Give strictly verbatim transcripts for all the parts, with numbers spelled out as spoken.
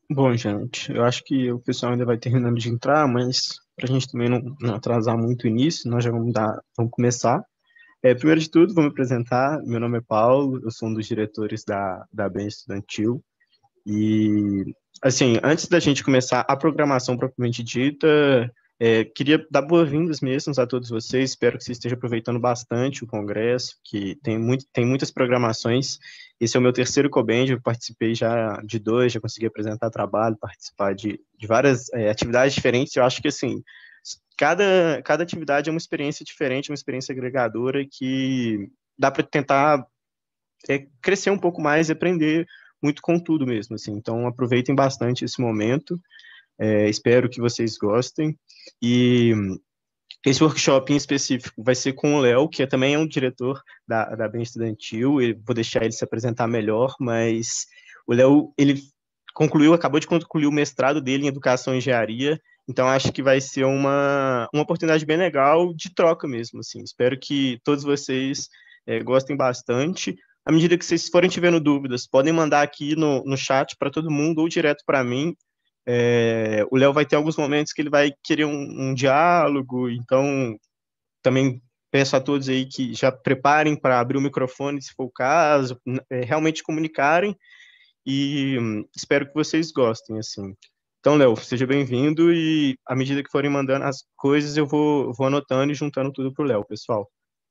Bom, gente, eu acho que o pessoal ainda vai terminando de entrar, mas para a gente também não, não atrasar muito o início, nós já vamos dar, vamos começar. É, primeiro de tudo, vou me apresentar. Meu nome é Paulo, eu sou um dos diretores da, da Bem Estudantil. E, assim, antes da gente começar a programação propriamente dita, é, queria dar boas-vindas mesmo a todos vocês. Espero que você esteja aproveitando bastante o congresso, que tem, muito, tem muitas programações. Esse é o meu terceiro Coband, eu participei já de dois, já consegui apresentar trabalho, participar de, de várias é, atividades diferentes. Eu acho que, assim, cada, cada atividade é uma experiência diferente, uma experiência agregadora que dá para tentar é, crescer um pouco mais e aprender muito com tudo mesmo, assim. Então, aproveitem bastante esse momento. É, espero que vocês gostem. E esse workshop em específico vai ser com o Léo, que é, também é um diretor da, da Bem Estudantil. Eu vou deixar ele se apresentar melhor, mas o Léo, ele concluiu, acabou de concluir o mestrado dele em Educação e Engenharia, então acho que vai ser uma, uma oportunidade bem legal de troca mesmo, assim. Espero que todos vocês é, gostem bastante. À medida que vocês forem tiverem dúvidas, podem mandar aqui no, no chat para todo mundo ou direto para mim. É, o Léo vai ter alguns momentos que ele vai querer um, um diálogo, então também peço a todos aí que já preparem para abrir o microfone, se for o caso, é, realmente comunicarem e hum, espero que vocês gostem, assim. Então, Léo, seja bem-vindo e à medida que forem mandando as coisas, eu vou, vou anotando e juntando tudo para o Léo, pessoal.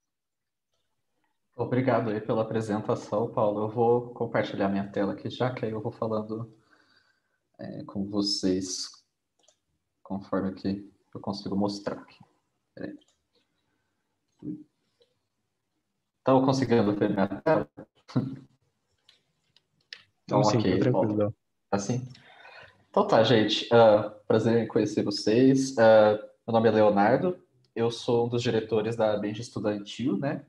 Obrigado aí pela apresentação, Paulo. Eu vou compartilhar minha tela aqui já, que aí eu vou falando é, com vocês conforme que eu consigo mostrar aqui. Peraí. Estão conseguindo ver minha tela? Então, Então, sim, tá ok, tranquilo, Paulo. Léo. Assim? Então tá, gente. Uh, prazer em conhecer vocês. Uh, meu nome é Leonardo. Eu sou um dos diretores da Benja Estudantil, né?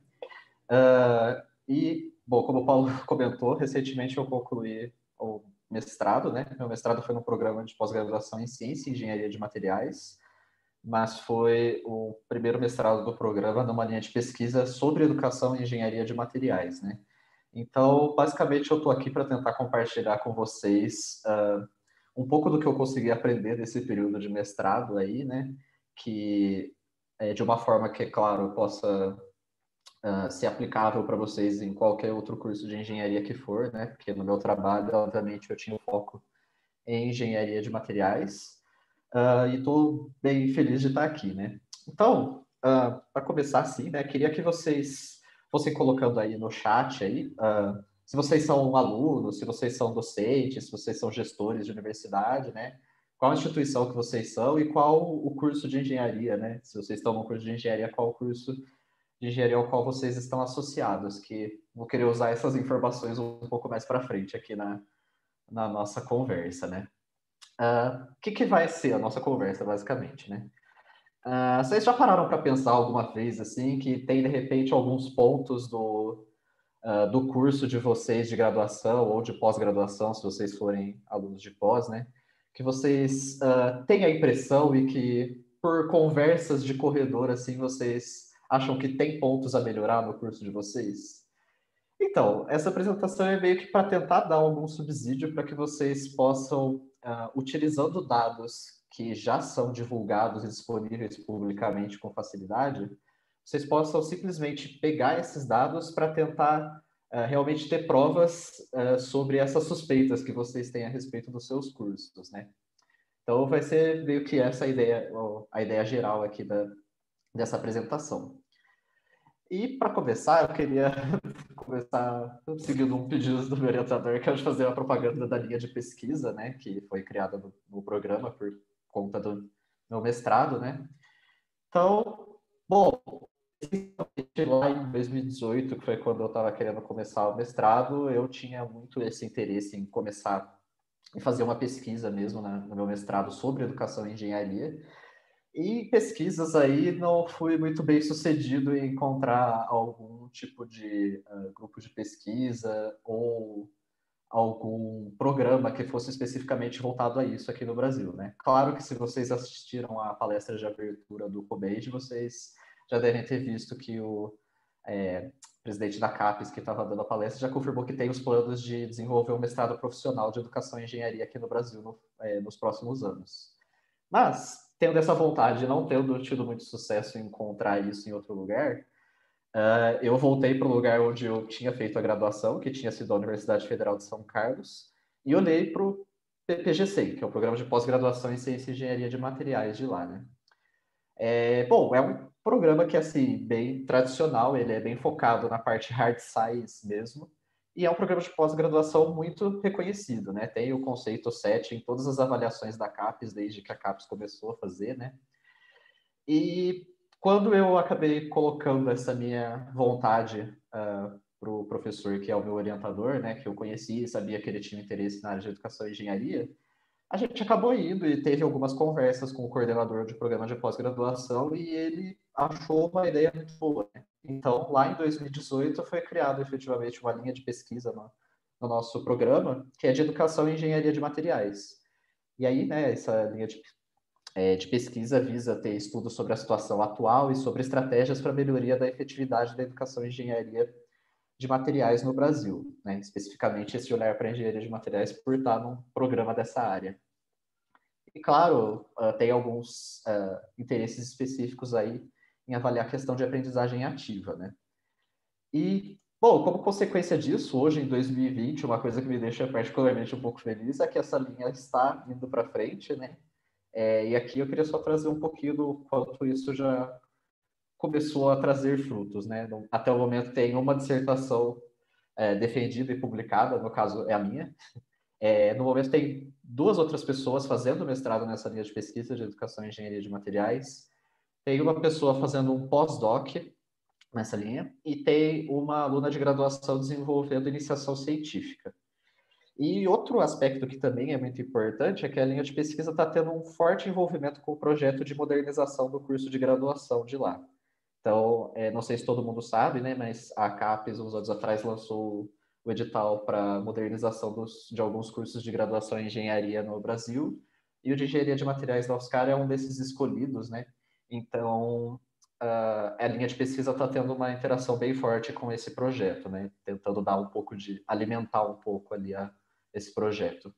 Uh, e, bom, como o Paulo comentou, recentemente eu concluí o mestrado, né? Meu mestrado foi no programa de pós-graduação em Ciência e Engenharia de Materiais, mas foi o primeiro mestrado do programa numa linha de pesquisa sobre educação e engenharia de materiais, né? Então, basicamente, eu estou aqui para tentar compartilhar com vocês uh, um pouco do que eu consegui aprender nesse período de mestrado aí, né? Que é de uma forma que, é claro, possa uh, ser aplicável para vocês em qualquer outro curso de engenharia que for, né? Porque no meu trabalho, obviamente, eu tinha um foco em engenharia de materiais. Uh, e estou bem feliz de estar aqui, né? Então, uh, para começar assim, né? Queria que vocês fossem colocando aí no chat aí, uh, se vocês são alunos, se vocês são docentes, se vocês são gestores de universidade, né? Qual instituição que vocês são e qual o curso de engenharia, né? Se vocês estão no curso de engenharia, qual o curso de engenharia ao qual vocês estão associados? Que vou querer usar essas informações um pouco mais para frente aqui na, na nossa conversa, né? Uh, o que, que vai ser a nossa conversa, basicamente, né? Uh, vocês já pararam para pensar alguma vez, assim, que tem, de repente, alguns pontos do, uh, do curso de vocês de graduação ou de pós-graduação, se vocês forem alunos de pós, né? Que vocês uh, têm a impressão e que, por conversas de corredor, assim, vocês acham que tem pontos a melhorar no curso de vocês? Então, essa apresentação é meio que para tentar dar algum subsídio para que vocês possam, uh, utilizando dados que já são divulgados e disponíveis publicamente com facilidade, vocês possam simplesmente pegar esses dados para tentar uh, realmente ter provas uh, sobre essas suspeitas que vocês têm a respeito dos seus cursos, né? Então, vai ser meio que essa a ideia, a ideia geral aqui da, dessa apresentação. E para começar, eu queria começar seguindo um pedido do meu orientador, que é de fazer uma propaganda da linha de pesquisa, né, que foi criada no, no programa por conta do meu mestrado, né. Então, bom, lá em dois mil e dezoito, que foi quando eu estava querendo começar o mestrado, eu tinha muito esse interesse em começar em fazer uma pesquisa mesmo, né, no meu mestrado sobre educação e engenharia. E pesquisas aí não fui muito bem sucedido em encontrar algum tipo de uh, grupo de pesquisa ou algum programa que fosse especificamente voltado a isso aqui no Brasil, né? Claro que se vocês assistiram à palestra de abertura do COBEJ, vocês já devem ter visto que o é, presidente da CAPES, que estava dando a palestra, já confirmou que tem os planos de desenvolver um mestrado profissional de educação e engenharia aqui no Brasil no, é, nos próximos anos. Mas, tendo essa vontade, não tendo tido muito sucesso em encontrar isso em outro lugar, uh, eu voltei para o lugar onde eu tinha feito a graduação, que tinha sido a Universidade Federal de São Carlos, e olhei para o P P G C, que é o Programa de Pós-Graduação em Ciência e Engenharia de Materiais de lá, né? É, bom, é um programa que é assim, bem tradicional, ele é bem focado na parte hard science mesmo, e é um programa de pós-graduação muito reconhecido, né? Tem o conceito sete em todas as avaliações da CAPES, desde que a CAPES começou a fazer, né? E quando eu acabei colocando essa minha vontade uh, para o professor, que é o meu orientador, né? Que eu conheci e sabia que ele tinha interesse na área de educação e engenharia, a gente acabou indo e teve algumas conversas com o coordenador de programa de pós-graduação e ele achou uma ideia muito boa, né? Então, lá em dois mil e dezoito, foi criada efetivamente uma linha de pesquisa no, no nosso programa, que é de educação e engenharia de materiais. E aí, né, essa linha de, é, de pesquisa visa ter estudos sobre a situação atual e sobre estratégias para melhoria da efetividade da educação e engenharia de materiais no Brasil, né? Especificamente esse olhar para a engenharia de materiais por estar num programa dessa área. E claro, uh, tem alguns uh, interesses específicos aí em avaliar a questão de aprendizagem ativa, né? E, bom, como consequência disso, hoje em dois mil e vinte, uma coisa que me deixa particularmente um pouco feliz é que essa linha está indo para frente, né? É, e aqui eu queria só trazer um pouquinho do quanto isso já começou a trazer frutos, né? Até o momento tem uma dissertação é, defendida e publicada, no caso é a minha. É, no momento tem duas outras pessoas fazendo mestrado nessa linha de pesquisa de educação e engenharia de materiais. Tem uma pessoa fazendo um pós-doc nessa linha e tem uma aluna de graduação desenvolvendo iniciação científica. E outro aspecto que também é muito importante é que a linha de pesquisa está tendo um forte envolvimento com o projeto de modernização do curso de graduação de lá. Então, é, não sei se todo mundo sabe, né, mas a CAPES, uns anos atrás, lançou o edital para modernização dos, de alguns cursos de graduação em engenharia no Brasil, e o de engenharia de materiais da UFSCar é um desses escolhidos, né? Então, a, a linha de pesquisa está tendo uma interação bem forte com esse projeto, né? Tentando dar um pouco de, alimentar um pouco ali a, esse projeto.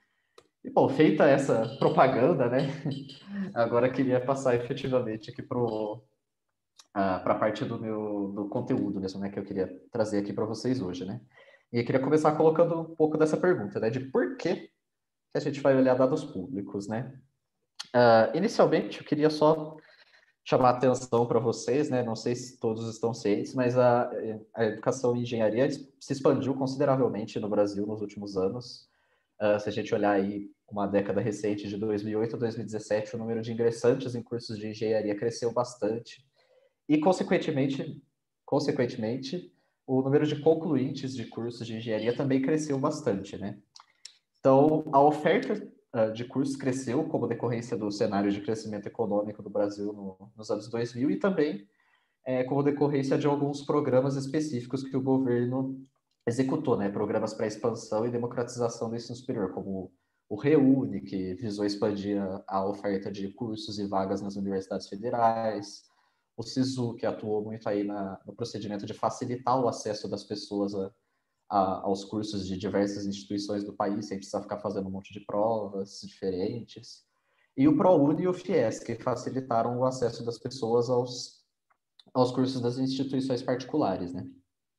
E, bom, feita essa propaganda, né? Agora queria passar efetivamente aqui para o Uh, para a parte do meu do conteúdo mesmo, né, que eu queria trazer aqui para vocês hoje, né? E eu queria começar colocando um pouco dessa pergunta, né, de por que, que a gente vai olhar dados públicos, né? Uh, inicialmente, eu queria só chamar a atenção para vocês, né? Não sei se todos estão cientes, mas a, a educação em engenharia se expandiu consideravelmente no Brasil nos últimos anos. Uh, se a gente olhar aí uma década recente, de dois mil e oito a dois mil e dezessete, o número de ingressantes em cursos de engenharia cresceu bastante. E, consequentemente, consequentemente, o número de concluintes de cursos de engenharia também cresceu bastante, né? Então, a oferta uh, de cursos cresceu como decorrência do cenário de crescimento econômico do Brasil no, nos anos dois mil e também é, como decorrência de alguns programas específicos que o governo executou, né? Programas para expansão e democratização do ensino superior, como o REUNE, que visou expandir a, a oferta de cursos e vagas nas universidades federais, o SISU, que atuou muito aí na, no procedimento de facilitar o acesso das pessoas a, a, aos cursos de diversas instituições do país, sem precisar ficar fazendo um monte de provas diferentes. E o ProUni e o FIES, que facilitaram o acesso das pessoas aos, aos cursos das instituições particulares, né?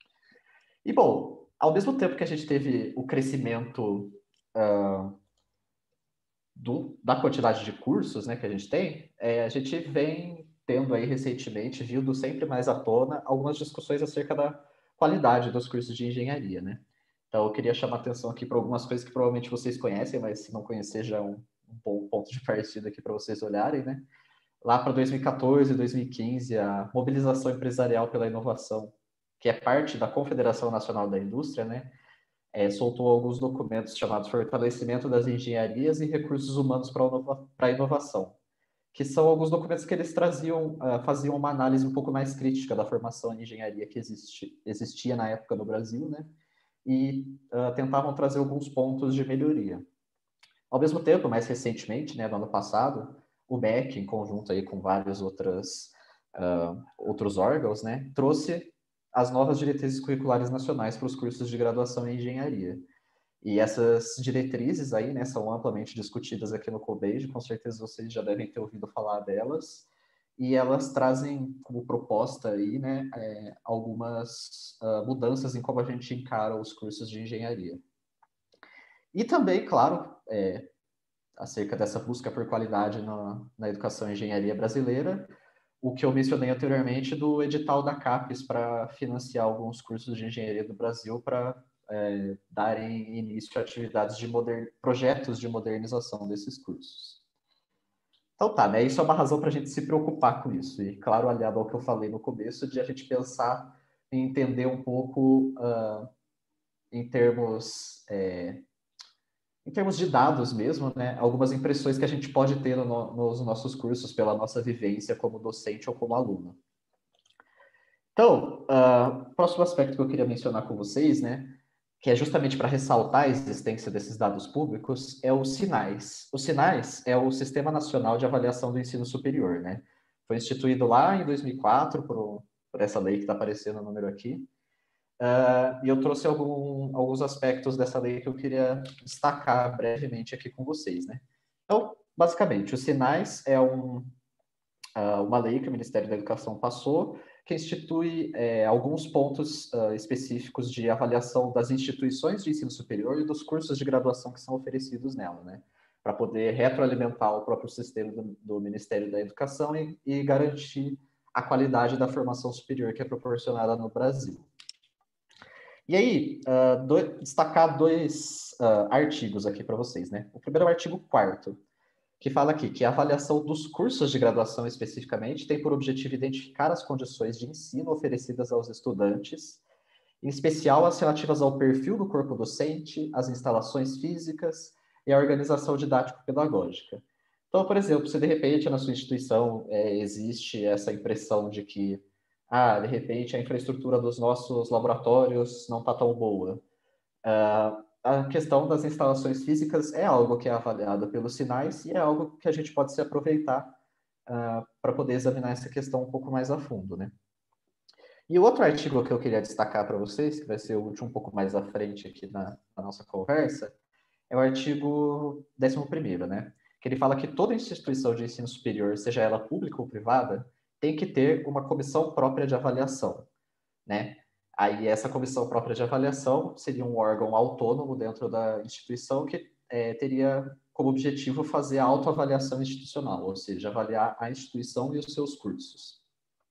E, bom, ao mesmo tempo que a gente teve o crescimento uh, do, da quantidade de cursos, né, que a gente tem, é, a gente vem tendo aí recentemente, vindo sempre mais à tona, algumas discussões acerca da qualidade dos cursos de engenharia, né? Então, eu queria chamar a atenção aqui para algumas coisas que provavelmente vocês conhecem, mas se não conhecer, já é um, um bom ponto de partida aqui para vocês olharem, né? Lá para dois mil e quatorze, dois mil e quinze, a mobilização empresarial pela inovação, que é parte da Confederação Nacional da Indústria, né? É, soltou alguns documentos chamados Fortalecimento das Engenharias e Recursos Humanos para a Inovação, que são alguns documentos que eles traziam, uh, faziam uma análise um pouco mais crítica da formação em engenharia que existi, existia na época no Brasil, né? E uh, tentavam trazer alguns pontos de melhoria. Ao mesmo tempo, mais recentemente, né, no ano passado, o M E C, em conjunto aí com vários outras, uh, outros órgãos, né, trouxe as novas diretrizes curriculares nacionais para os cursos de graduação em engenharia. E essas diretrizes aí, né, são amplamente discutidas aqui no COBEJE, com certeza vocês já devem ter ouvido falar delas, e elas trazem como proposta aí, né, é, algumas uh, mudanças em como a gente encara os cursos de engenharia. E também, claro, é, acerca dessa busca por qualidade na, na educação e engenharia brasileira, o que eu mencionei anteriormente do edital da CAPES para financiar alguns cursos de engenharia do Brasil para é, darem início a atividades de moder... projetos de modernização desses cursos. Então tá, né? Isso é uma razão para a gente se preocupar com isso. E claro, aliado ao que eu falei no começo, de a gente pensar em entender um pouco uh, em termos... É, em termos de dados mesmo, né, algumas impressões que a gente pode ter no, nos nossos cursos pela nossa vivência como docente ou como aluno. Então, uh, o próximo aspecto que eu queria mencionar com vocês, né, que é justamente para ressaltar a existência desses dados públicos, é os SINAIS. Os SINAIS é o Sistema Nacional de Avaliação do Ensino Superior, né? Foi instituído lá em dois mil e quatro por, por essa lei que está aparecendo o número aqui. Uh, e eu trouxe algum, alguns aspectos dessa lei que eu queria destacar brevemente aqui com vocês, né? Então, basicamente, os SINAIS é um, uh, uma lei que o Ministério da Educação passou que institui é, alguns pontos uh, específicos de avaliação das instituições de ensino superior e dos cursos de graduação que são oferecidos nela, né? Para poder retroalimentar o próprio sistema do, do Ministério da Educação e, e garantir a qualidade da formação superior que é proporcionada no Brasil. E aí, uh, do, destacar dois uh, artigos aqui para vocês, né? O primeiro é o artigo quarto, que fala aqui que a avaliação dos cursos de graduação especificamente tem por objetivo identificar as condições de ensino oferecidas aos estudantes, em especial as relativas ao perfil do corpo docente, as instalações físicas e a organização didático-pedagógica. Então, por exemplo, se de repente na sua instituição é, existe essa impressão de que ah, de repente a infraestrutura dos nossos laboratórios não está tão boa. Uh, a questão das instalações físicas é algo que é avaliado pelos SINAIS e é algo que a gente pode se aproveitar uh, para poder examinar essa questão um pouco mais a fundo, né? E o outro artigo que eu queria destacar para vocês, que vai ser o último um pouco mais à frente aqui na, na nossa conversa, é o artigo décimo primeiro, né? Que ele fala que toda instituição de ensino superior, seja ela pública ou privada, tem que ter uma comissão própria de avaliação, né? Aí essa comissão própria de avaliação seria um órgão autônomo dentro da instituição que é, teria como objetivo fazer a autoavaliação institucional, ou seja, avaliar a instituição e os seus cursos.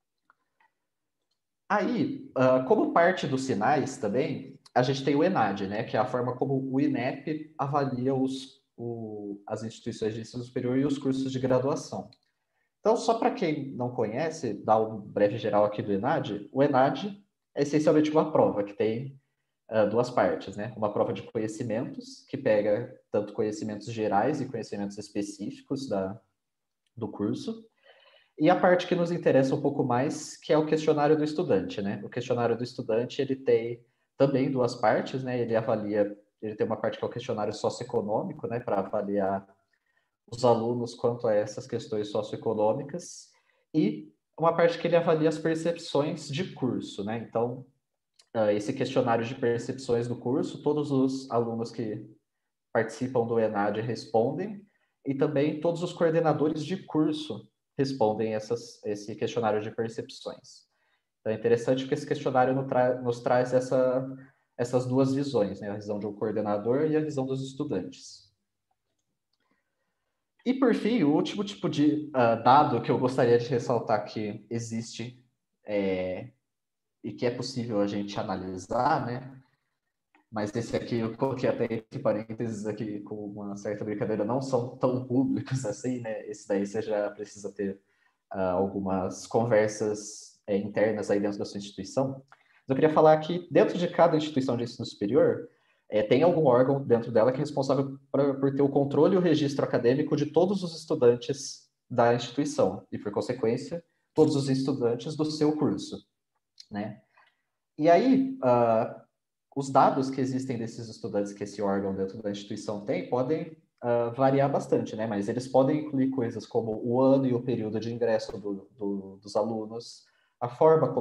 Aí, uh, como parte dos SINAIS também, a gente tem o ENAD, né, que é a forma como o INEP avalia os, o, as instituições de ensino superior e os cursos de graduação. Então, só para quem não conhece, dar um breve geral aqui do ENAD, o ENAD é essencialmente uma prova que tem uh, duas partes, né? Uma prova de conhecimentos, que pega tanto conhecimentos gerais e conhecimentos específicos da, do curso, e a parte que nos interessa um pouco mais, que é o questionário do estudante, né? O questionário do estudante, ele tem também duas partes, né? Ele avalia, ele tem uma parte que é o questionário socioeconômico, né? Para avaliar os alunos quanto a essas questões socioeconômicas, e uma parte que ele avalia as percepções de curso, né? Então, esse questionário de percepções do curso, todos os alunos que participam do ENAD respondem, e também todos os coordenadores de curso respondem essas, esse questionário de percepções. Então, é interessante porque esse questionário nos, tra nos traz essa, essas duas visões, né? A visão de um coordenador e a visão dos estudantes. E, por fim, o último tipo de uh, dado que eu gostaria de ressaltar que existe é, e que é possível a gente analisar, né? Mas esse aqui eu coloquei até entre parênteses aqui com uma certa brincadeira, não são tão públicos assim, né? Esse daí você já precisa ter uh, algumas conversas é, internas aí dentro da sua instituição. Mas eu queria falar que dentro de cada instituição de ensino superior, é, tem algum órgão dentro dela que é responsável pra, por ter o controle e o registro acadêmico de todos os estudantes da instituição e, por consequência, todos os estudantes do seu curso, né? E aí, uh, os dados que existem desses estudantes que esse órgão dentro da instituição tem podem uh, variar bastante, né? Mas eles podem incluir coisas como o ano e o período de ingresso do, do, dos alunos, a forma como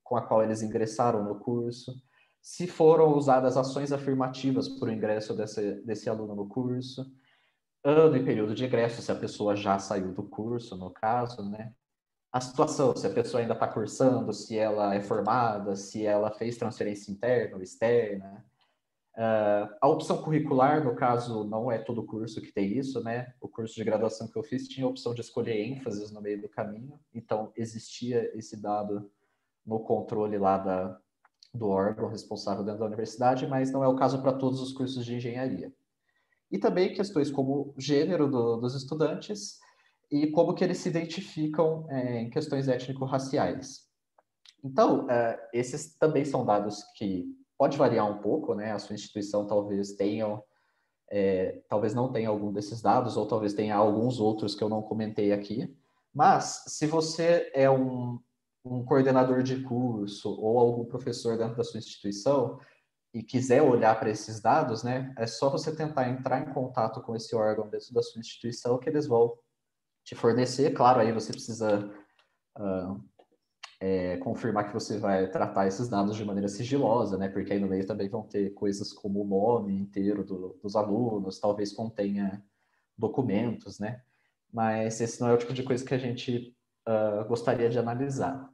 com a qual eles ingressaram no curso, se foram usadas ações afirmativas para o ingresso desse, desse aluno no curso, ano e período de ingresso, se a pessoa já saiu do curso, no caso, né? A situação, se a pessoa ainda está cursando, se ela é formada, se ela fez transferência interna ou externa. Uh, a opção curricular, no caso, não é todo curso que tem isso, né? O curso de graduação que eu fiz tinha a opção de escolher ênfases no meio do caminho, então existia esse dado no controle lá da, do órgão responsável dentro da universidade, mas não é o caso para todos os cursos de engenharia. E também questões como gênero do, dos estudantes e como que eles se identificam é, em questões étnico-raciais. Então, uh, esses também são dados que pode variar um pouco, né? A sua instituição talvez tenha, é, talvez não tenha algum desses dados, ou talvez tenha alguns outros que eu não comentei aqui. Mas, se você é um, um coordenador de curso ou algum professor dentro da sua instituição e quiser olhar para esses dados, né? É só você tentar entrar em contato com esse órgão dentro da sua instituição que eles vão te fornecer. Claro, aí você precisa Uh, É, confirmar que você vai tratar esses dados de maneira sigilosa, né? Porque aí no meio também vão ter coisas como o nome inteiro do, dos alunos, talvez contenha documentos, né? Mas esse não é o tipo de coisa que a gente uh, gostaria de analisar.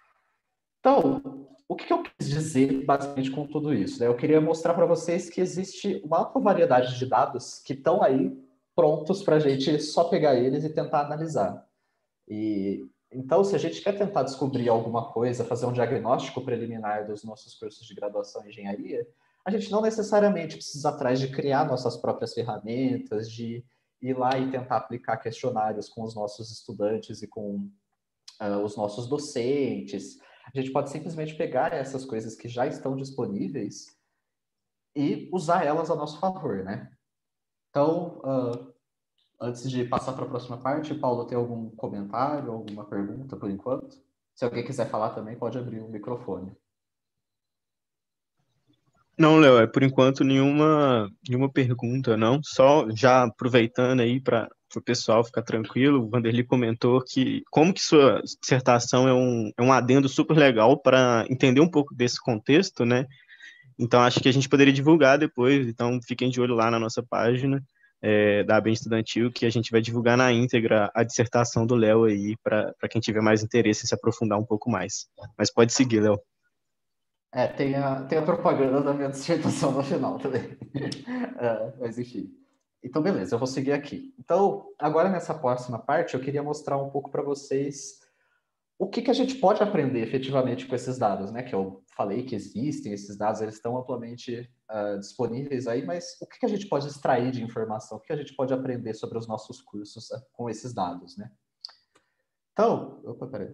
Então, o que eu quis dizer basicamente com tudo isso? Né? Eu queria mostrar para vocês que existe uma ampla variedade de dados que estão aí prontos para a gente só pegar eles e tentar analisar. E então, se a gente quer tentar descobrir alguma coisa, fazer um diagnóstico preliminar dos nossos cursos de graduação em engenharia, a gente não necessariamente precisa atrás de criar nossas próprias ferramentas, de ir lá e tentar aplicar questionários com os nossos estudantes e com uh, os nossos docentes. A gente pode simplesmente pegar essas coisas que já estão disponíveis e usar elas a nosso favor, né? Então, uh, antes de passar para a próxima parte, Paulo, tem algum comentário, alguma pergunta por enquanto? Se alguém quiser falar também, pode abrir o microfone. Não, Léo, é por enquanto nenhuma, nenhuma pergunta, não. Só já aproveitando aí para o pessoal ficar tranquilo, o Vanderlei comentou que como que sua dissertação é um, é um adendo super legal para entender um pouco desse contexto, né? Então acho que a gente poderia divulgar depois, então fiquem de olho lá na nossa página é, da Bem Estudantil, que a gente vai divulgar na íntegra a dissertação do Léo aí, para quem tiver mais interesse em se aprofundar um pouco mais. Mas pode seguir, Léo. É, tem a, tem a propaganda da minha dissertação no final também. É, mas enfim. Então, beleza, eu vou seguir aqui. Então, agora nessa próxima parte, eu queria mostrar um pouco para vocês o que, que a gente pode aprender efetivamente com esses dados, né? Que eu falei que existem esses dados, eles estão amplamente uh, disponíveis aí, mas o que, que a gente pode extrair de informação? O que a gente pode aprender sobre os nossos cursos uh, com esses dados, né? Então, opa, peraí.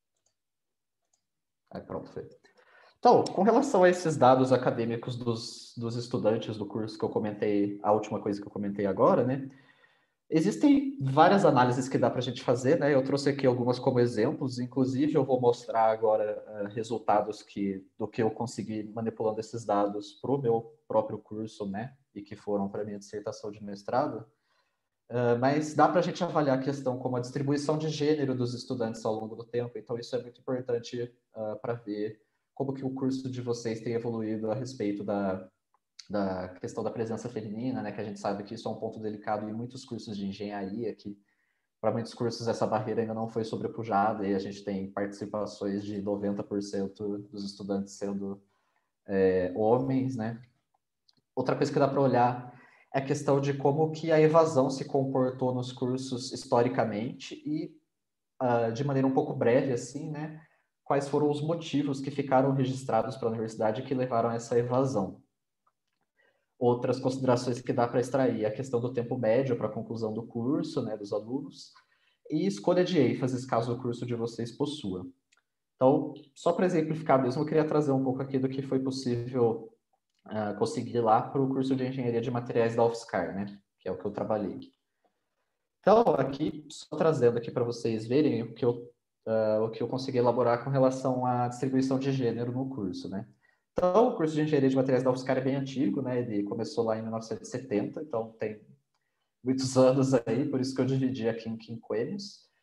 Aí, pronto, foi. Então, com relação a esses dados acadêmicos dos, dos estudantes do curso que eu comentei, a última coisa que eu comentei agora, né? Existem várias análises que dá para a gente fazer, né? Eu trouxe aqui algumas como exemplos, inclusive eu vou mostrar agora uh, resultados que, do que eu consegui manipulando esses dados para o meu próprio curso, né? E que foram para a minha dissertação de mestrado. Uh, mas dá para a gente avaliar a questão como a distribuição de gênero dos estudantes ao longo do tempo, então isso é muito importante uh, para ver como que o curso de vocês tem evoluído a respeito da, da questão da presença feminina, né, que a gente sabe que isso é um ponto delicado em muitos cursos de engenharia, que para muitos cursos essa barreira ainda não foi sobrepujada, e a gente tem participações de noventa por cento dos estudantes sendo é, homens, né. Outra coisa que dá para olhar é a questão de como que a evasão se comportou nos cursos historicamente e, uh, de maneira um pouco breve, assim, né, quais foram os motivos que ficaram registrados para a universidade que levaram a essa evasão. Outras considerações que dá para extrair, a questão do tempo médio para a conclusão do curso, né, dos alunos, e escolha de ênfases, caso o curso de vocês possua. Então, só para exemplificar mesmo, eu queria trazer um pouco aqui do que foi possível uh, conseguir lá para o curso de Engenharia de Materiais da UFSCar, né, que é o que eu trabalhei. Então, aqui, só trazendo aqui para vocês verem o que, eu, uh, o que eu consegui elaborar com relação à distribuição de gênero no curso, né. Então, o curso de Engenharia de Materiais da UFSCar é bem antigo, né? Ele começou lá em mil novecentos e setenta, então tem muitos anos aí, por isso que eu dividi aqui em quinquênios.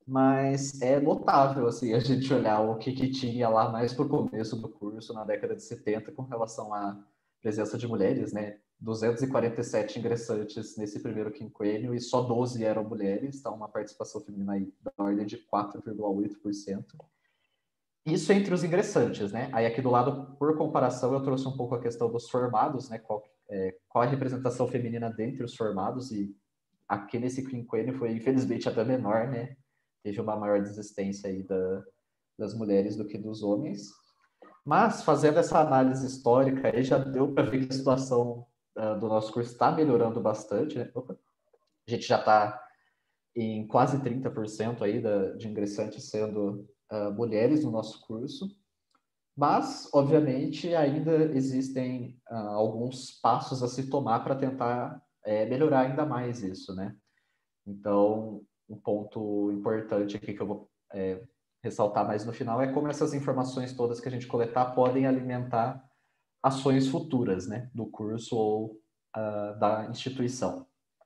mas é notável, assim, a gente olhar o que, que tinha lá mais para o começo do curso, na década de setenta, com relação à presença de mulheres, né? duzentos e quarenta e sete ingressantes nesse primeiro quinquênio e só doze eram mulheres, então uma participação feminina aí da ordem de quatro vírgula oito por cento. Isso entre os ingressantes, né? Aí aqui do lado, por comparação, eu trouxe um pouco a questão dos formados, né? Qual, é, qual a representação feminina dentre os formados, e aqui nesse quinquênio foi, infelizmente, até menor, né? Teve uma maior desistência aí da, das mulheres do que dos homens. Mas, fazendo essa análise histórica, aí já deu para ver que a situação uh, do nosso curso está melhorando bastante, né? Opa. A gente já está em quase trinta por cento aí da, de ingressantes sendo uh, mulheres no nosso curso. Mas, obviamente, ainda existem uh, alguns passos a se tomar para tentar é, melhorar ainda mais isso, né? Então, um ponto importante aqui que eu vou é, ressaltar mais no final é como essas informações todas que a gente coletar podem alimentar ações futuras, né, do curso ou uh, da instituição.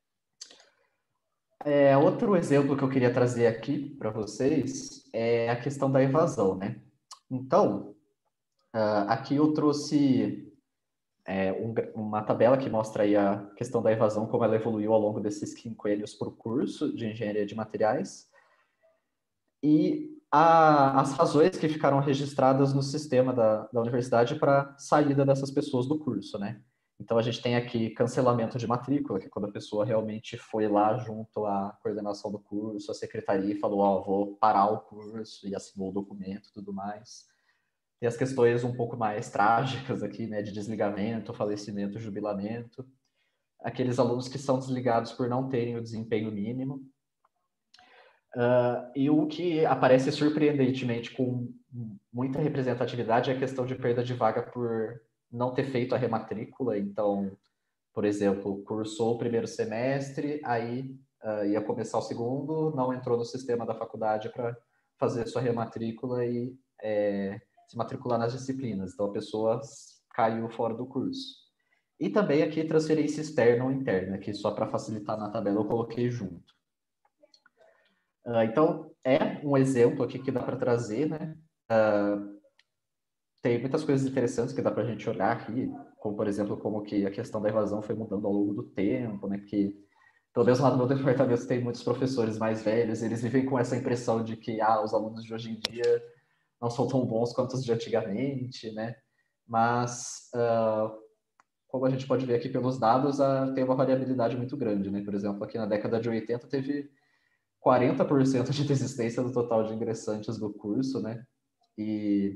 É, outro exemplo que eu queria trazer aqui para vocês é a questão da evasão, né? Então, uh, aqui eu trouxe é, um, uma tabela que mostra aí a questão da evasão, como ela evoluiu ao longo desses quinquênios para o curso de Engenharia de Materiais, e a, as razões que ficaram registradas no sistema da, da universidade para saída dessas pessoas do curso, né? Então, a gente tem aqui cancelamento de matrícula, que é quando a pessoa realmente foi lá junto à coordenação do curso, à secretaria, e falou, ó, oh, vou parar o curso, e assinou o documento e tudo mais. Tem as questões um pouco mais trágicas aqui, né, de desligamento, falecimento, jubilamento. Aqueles alunos que são desligados por não terem o desempenho mínimo. Uh, e o que aparece surpreendentemente com muita representatividade é a questão de perda de vaga por não ter feito a rematrícula. Então, por exemplo, cursou o primeiro semestre, aí uh, ia começar o segundo, não entrou no sistema da faculdade para fazer sua rematrícula e é, se matricular nas disciplinas. Então, a pessoa caiu fora do curso. E também aqui transferência externa ou interna, que só para facilitar na tabela eu coloquei junto. Uh, então, é um exemplo aqui que dá para trazer, né? Uh, tem muitas coisas interessantes que dá para a gente olhar aqui, como, por exemplo, como que a questão da evasão foi mudando ao longo do tempo, né? Que, pelo menos lá no meu departamento, tem muitos professores mais velhos, eles vivem com essa impressão de que ah, os alunos de hoje em dia não são tão bons quanto os de antigamente, né? Mas, uh, como a gente pode ver aqui pelos dados, uh, tem uma variabilidade muito grande, né? Por exemplo, aqui na década de oitenta teve quarenta por cento de desistência do total de ingressantes do curso, né? E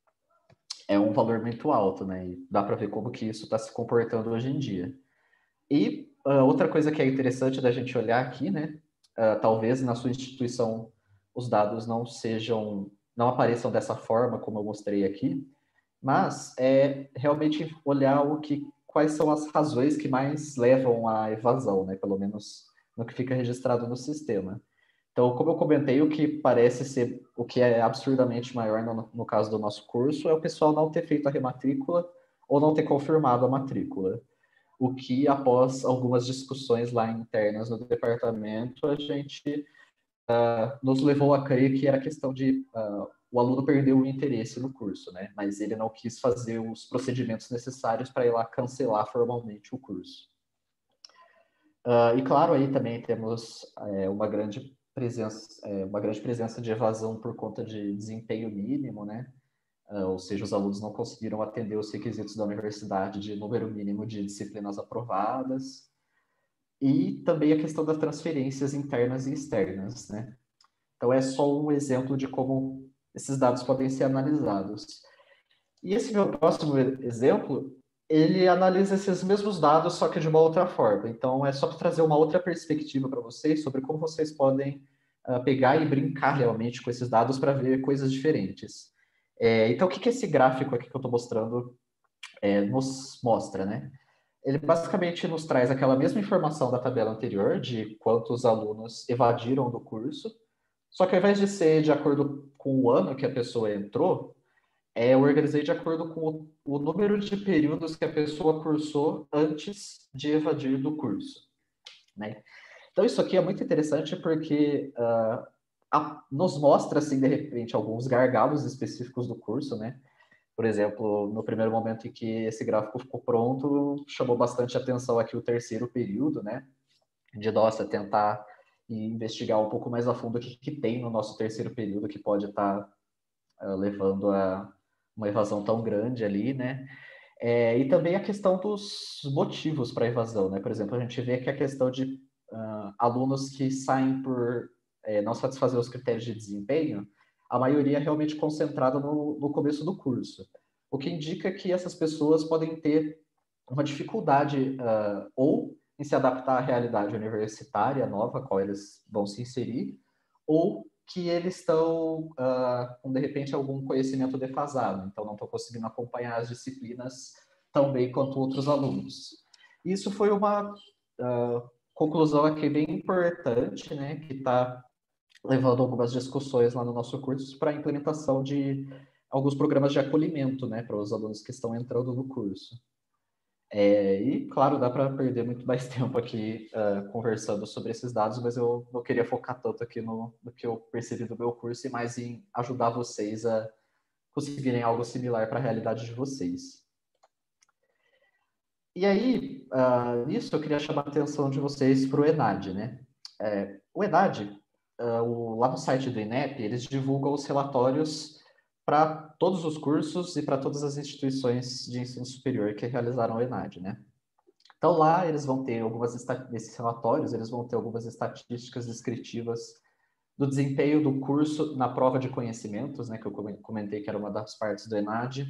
é um valor muito alto, né? E dá para ver como que isso está se comportando hoje em dia. E uh, outra coisa que é interessante da gente olhar aqui, né? Uh, talvez na sua instituição os dados não sejam, não apareçam dessa forma como eu mostrei aqui, mas é realmente olhar o que, quais são as razões que mais levam à evasão, né? Pelo menos no que fica registrado no sistema. Então, como eu comentei, o que parece ser, o que é absurdamente maior no, no caso do nosso curso, é o pessoal não ter feito a rematrícula ou não ter confirmado a matrícula. O que, após algumas discussões lá internas no departamento, a gente uh, nos levou a crer que era questão de uh, o aluno perdeu o interesse no curso, né? Mas ele não quis fazer os procedimentos necessários para ir lá cancelar formalmente o curso. Uh, e claro, aí também temos é, uma grande presença, é, uma grande presença de evasão por conta de desempenho mínimo, né? Uh, ou seja, os alunos não conseguiram atender os requisitos da universidade de número mínimo de disciplinas aprovadas. E também a questão das transferências internas e externas, né? Então, é só um exemplo de como esses dados podem ser analisados. E esse meu próximo exemplo, ele analisa esses mesmos dados, só que de uma outra forma. Então, é só para trazer uma outra perspectiva para vocês sobre como vocês podem uh, pegar e brincar realmente com esses dados para ver coisas diferentes. É, então, o que, que esse gráfico aqui que eu estou mostrando é, nos mostra, né? Ele basicamente nos traz aquela mesma informação da tabela anterior, de quantos alunos evadiram do curso, só que ao invés de ser de acordo com o ano que a pessoa entrou, é, eu organizei de acordo com o, o número de períodos que a pessoa cursou antes de evadir do curso, né? Então, isso aqui é muito interessante porque uh, a, nos mostra, assim, de repente, alguns gargalos específicos do curso, né? Por exemplo, no primeiro momento em que esse gráfico ficou pronto, chamou bastante atenção aqui o terceiro período, né? De, nossa, tentar investigar um pouco mais a fundo o que, que tem no nosso terceiro período que pode estar tá, uh, levando a uma evasão tão grande ali, né? É, e também a questão dos motivos para a evasão, né? Por exemplo, a gente vê que a questão de uh, alunos que saem por é, não satisfazer os critérios de desempenho, a maioria é realmente concentrada no, no começo do curso, o que indica que essas pessoas podem ter uma dificuldade uh, ou em se adaptar à realidade universitária nova, a qual eles vão se inserir, ou que eles estão uh, com, de repente, algum conhecimento defasado, então não estão conseguindo acompanhar as disciplinas tão bem quanto outros alunos. Isso foi uma uh, conclusão aqui bem importante, né, que está levando algumas discussões lá no nosso curso para a implementação de alguns programas de acolhimento, né, para os alunos que estão entrando no curso. É, e, claro, dá para perder muito mais tempo aqui uh, conversando sobre esses dados, mas eu não queria focar tanto aqui no, no que eu percebi do meu curso e mais em ajudar vocês a conseguirem algo similar para a realidade de vocês. E aí, uh, nisso, eu queria chamar a atenção de vocês para o ENAD, né? É, o ENAD, uh, o, lá no site do INEP, eles divulgam os relatórios para todos os cursos e para todas as instituições de ensino superior que realizaram o ENAD, né? Então lá eles vão ter algumas, nesses relatórios, eles vão ter algumas estatísticas descritivas do desempenho do curso na prova de conhecimentos, né, que eu comentei que era uma das partes do ENAD.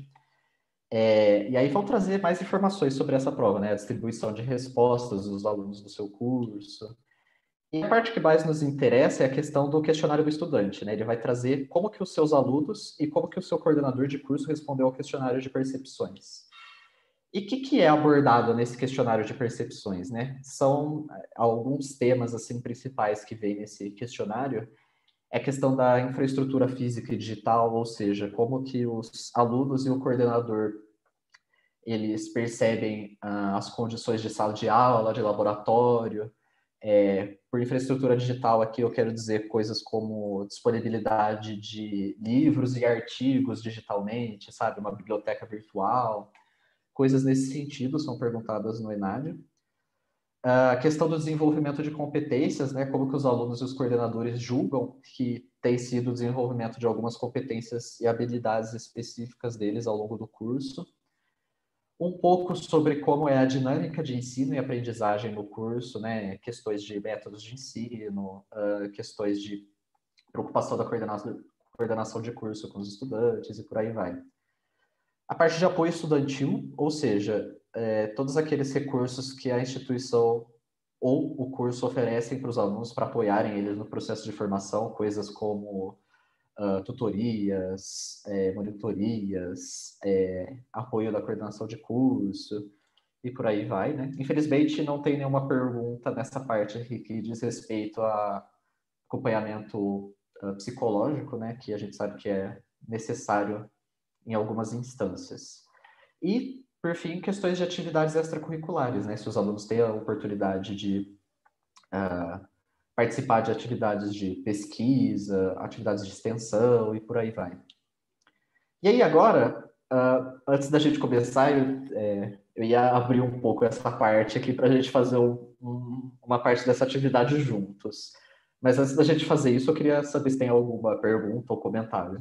É, e aí vão trazer mais informações sobre essa prova, né, a distribuição de respostas dos alunos do seu curso. E a parte que mais nos interessa é a questão do questionário do estudante, né? Ele vai trazer como que os seus alunos e como que o seu coordenador de curso respondeu ao questionário de percepções. E o que, que é abordado nesse questionário de percepções, né? São alguns temas, assim, principais que vem nesse questionário. É a questão da infraestrutura física e digital, ou seja, como que os alunos e o coordenador, eles percebem ah, as condições de sala de aula, de laboratório. É, por infraestrutura digital aqui eu quero dizer coisas como disponibilidade de livros e artigos digitalmente, sabe? Uma biblioteca virtual. Coisas nesse sentido são perguntadas no ENAD. A questão do desenvolvimento de competências, né? Como que os alunos e os coordenadores julgam que tem sido o desenvolvimento de algumas competências e habilidades específicas deles ao longo do curso. Um pouco sobre como é a dinâmica de ensino e aprendizagem no curso, né? Questões de métodos de ensino, uh, questões de preocupação da coordenação, coordenação de curso com os estudantes e por aí vai. A parte de apoio estudantil, ou seja, é, todos aqueles recursos que a instituição ou o curso oferecem para os alunos para apoiarem eles no processo de formação, coisas como uh, tutorias, é, monitorias, é, apoio da coordenação de curso e por aí vai, né? Infelizmente, não tem nenhuma pergunta nessa parte aqui que diz respeito a acompanhamento uh, psicológico, né? Que a gente sabe que é necessário em algumas instâncias. E, por fim, questões de atividades extracurriculares, né? Se os alunos têm a oportunidade de uh, participar de atividades de pesquisa, atividades de extensão e por aí vai. E aí, agora, uh, antes da gente começar, eu, é, eu ia abrir um pouco essa parte aqui para a gente fazer um, um, uma parte dessa atividade juntos. Mas antes da gente fazer isso, eu queria saber se tem alguma pergunta ou comentário.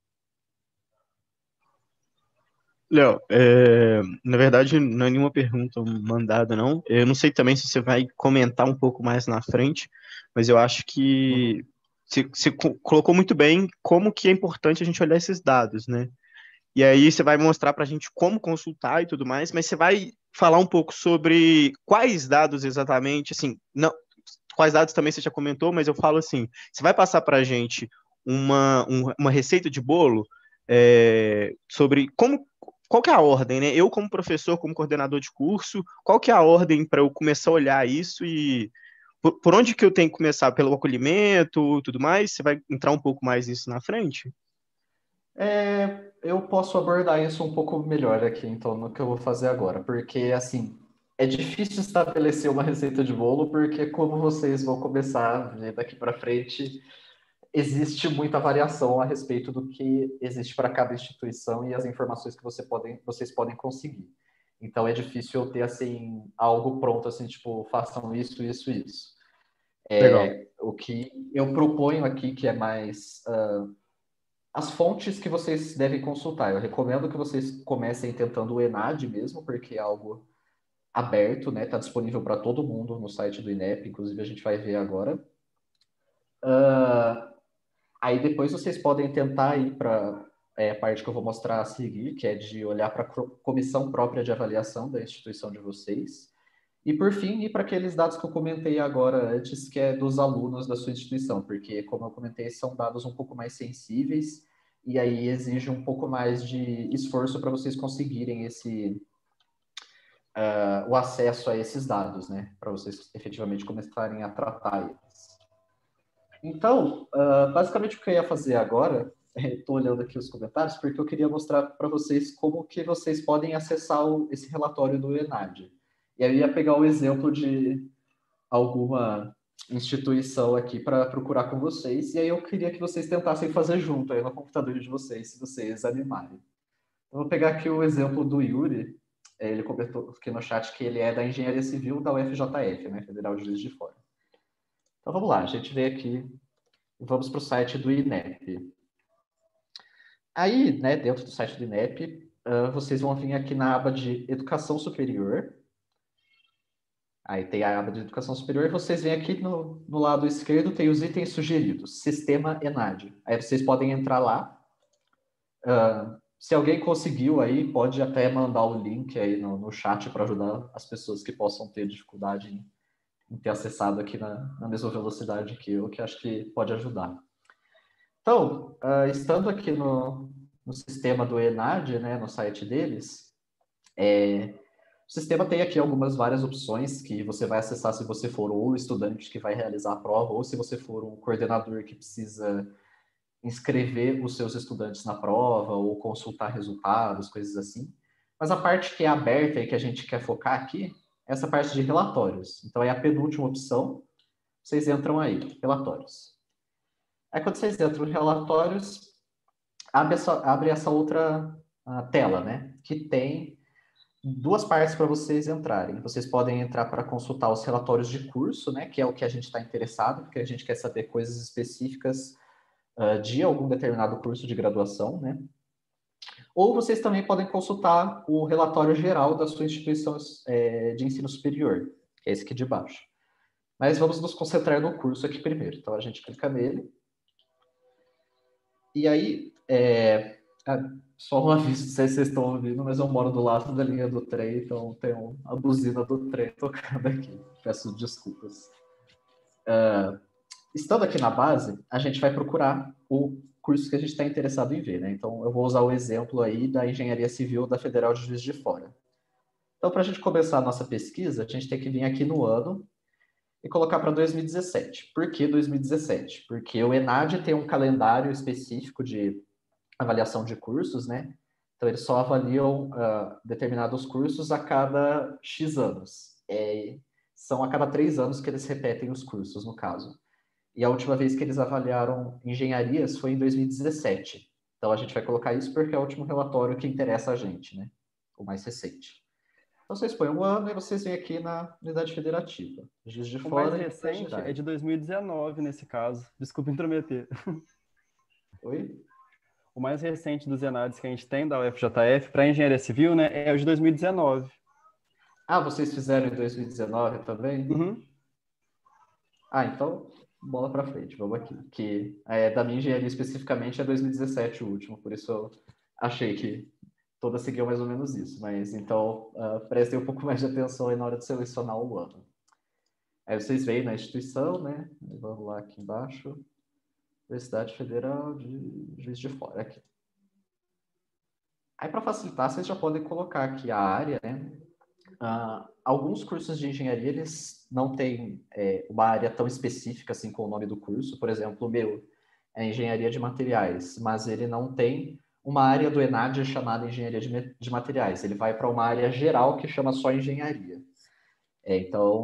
Léo, é, na verdade não é nenhuma pergunta mandada, não. Eu não sei também se você vai comentar um pouco mais na frente, mas eu acho que Uhum. você, você co- colocou muito bem como que é importante a gente olhar esses dados, né? E aí você vai mostrar para a gente como consultar e tudo mais, mas você vai falar um pouco sobre quais dados exatamente, assim, não, quais dados também você já comentou, mas eu falo assim, você vai passar para a gente uma, um- uma receita de bolo é, sobre como, qual que é a ordem, né? Eu como professor, como coordenador de curso, qual que é a ordem para eu começar a olhar isso e por, por onde que eu tenho que começar? Pelo acolhimento, tudo mais? Você vai entrar um pouco mais nisso na frente? É, eu posso abordar isso um pouco melhor aqui, então, no que eu vou fazer agora, porque, assim, é difícil estabelecer uma receita de bolo, porque como vocês vão começar a ver daqui para frente, existe muita variação a respeito do que existe para cada instituição e as informações que você podem, vocês podem conseguir. Então é difícil eu ter assim algo pronto assim, tipo, façam isso, isso, isso. Legal. É, o que eu proponho aqui que é mais uh, as fontes que vocês devem consultar. Eu recomendo que vocês comecem tentando o ENAD mesmo, porque é algo aberto, né? Está disponível para todo mundo no site do INEP, inclusive a gente vai ver agora. Uh, aí depois vocês podem tentar ir para é, a parte que eu vou mostrar a seguir, que é de olhar para a comissão própria de avaliação da instituição de vocês. E, por fim, ir para aqueles dados que eu comentei agora antes, que é dos alunos da sua instituição, porque, como eu comentei, são dados um pouco mais sensíveis e aí exige um pouco mais de esforço para vocês conseguirem esse, uh, o acesso a esses dados, né? Para vocês efetivamente começarem a tratar eles. Então, uh, basicamente o que eu ia fazer agora, estou olhando aqui os comentários, porque eu queria mostrar para vocês como que vocês podem acessar o, esse relatório do ENAD. E aí eu ia pegar o exemplo de alguma instituição aqui para procurar com vocês, e aí eu queria que vocês tentassem fazer junto aí no computador de vocês, se vocês animarem. Eu vou pegar aqui o exemplo do Yuri, ele comentou aqui no chat que ele é da Engenharia Civil da U F J F, né, Federal de Juiz de Fora. Então vamos lá, a gente vem aqui e vamos para o site do INEP. Aí, né, dentro do site do INEP, uh, vocês vão vir aqui na aba de Educação Superior. Aí tem a aba de Educação Superior e vocês veem aqui no, no lado esquerdo tem os itens sugeridos, Sistema ENAD. Aí vocês podem entrar lá. Uh, se alguém conseguiu aí, pode até mandar o link aí no, no chat para ajudar as pessoas que possam ter dificuldade em, em ter acessado aqui na, na mesma velocidade que eu, que acho que pode ajudar. Então, uh, estando aqui no, no sistema do ENAD, né, no site deles, é, o sistema tem aqui algumas várias opções que você vai acessar se você for ou o estudante que vai realizar a prova, ou se você for um coordenador que precisa inscrever os seus estudantes na prova, ou consultar resultados, coisas assim. Mas a parte que é aberta e que a gente quer focar aqui é essa parte de relatórios. Então, é a penúltima opção. Vocês entram aí, relatórios. Aí, quando vocês entram em relatórios, abre essa, abre essa outra uh, tela, né? Que tem duas partes para vocês entrarem. Vocês podem entrar para consultar os relatórios de curso, né? Que é o que a gente está interessado, porque a gente quer saber coisas específicas uh, de algum determinado curso de graduação, né? Ou vocês também podem consultar o relatório geral da sua instituição é, de ensino superior, que é esse aqui de baixo. Mas vamos nos concentrar no curso aqui primeiro. Então, a gente clica nele. E aí, é, só um aviso, não sei se vocês estão ouvindo, mas eu moro do lado da linha do trem, então tem a buzina do trem tocando aqui. Peço desculpas. Uh, estando aqui na base, a gente vai procurar o curso que a gente está interessado em ver, né? Então, eu vou usar o exemplo aí da Engenharia Civil da Federal de Juiz de Fora. Então, para a gente começar a nossa pesquisa, a gente tem que vir aqui no ano e colocar para dois mil e dezessete. Por que dois mil e dezessete? Porque o ENAD tem um calendário específico de avaliação de cursos, né? Então, eles só avaliam uh, determinados cursos a cada X anos. É, são a cada três anos que eles repetem os cursos, no caso. E a última vez que eles avaliaram engenharias foi em dois mil e dezessete. Então, a gente vai colocar isso porque é o último relatório que interessa a gente, né? O mais recente. Então, vocês põem um ano e vocês vêm aqui na unidade federativa. Juiz de O Fora mais e recente é de dois mil e dezenove, nesse caso. Desculpa intrometer. Oi? O mais recente dos ENADs que a gente tem da U F J F para engenharia civil, né, é o de dois mil e dezenove. Ah, vocês fizeram em dois mil e dezenove também? Uhum. Ah, então, bola para frente, vamos aqui. Que é, da minha engenharia especificamente é dois mil e dezessete o último, por isso eu achei que todas seguiam mais ou menos isso. Mas então, uh, prestem um pouco mais de atenção aí na hora de selecionar o ano. Aí vocês veem na instituição, né? Vamos lá aqui embaixo. Universidade Federal de Juiz de Fora, aqui. Aí, para facilitar, vocês já podem colocar aqui a área, né? Uh, alguns cursos de engenharia, eles não têm é, uma área tão específica, assim, com o nome do curso. Por exemplo, o meu é Engenharia de Materiais, mas ele não tem uma área do ENAD chamada Engenharia de, de Materiais. Ele vai para uma área geral que chama só Engenharia. É, então,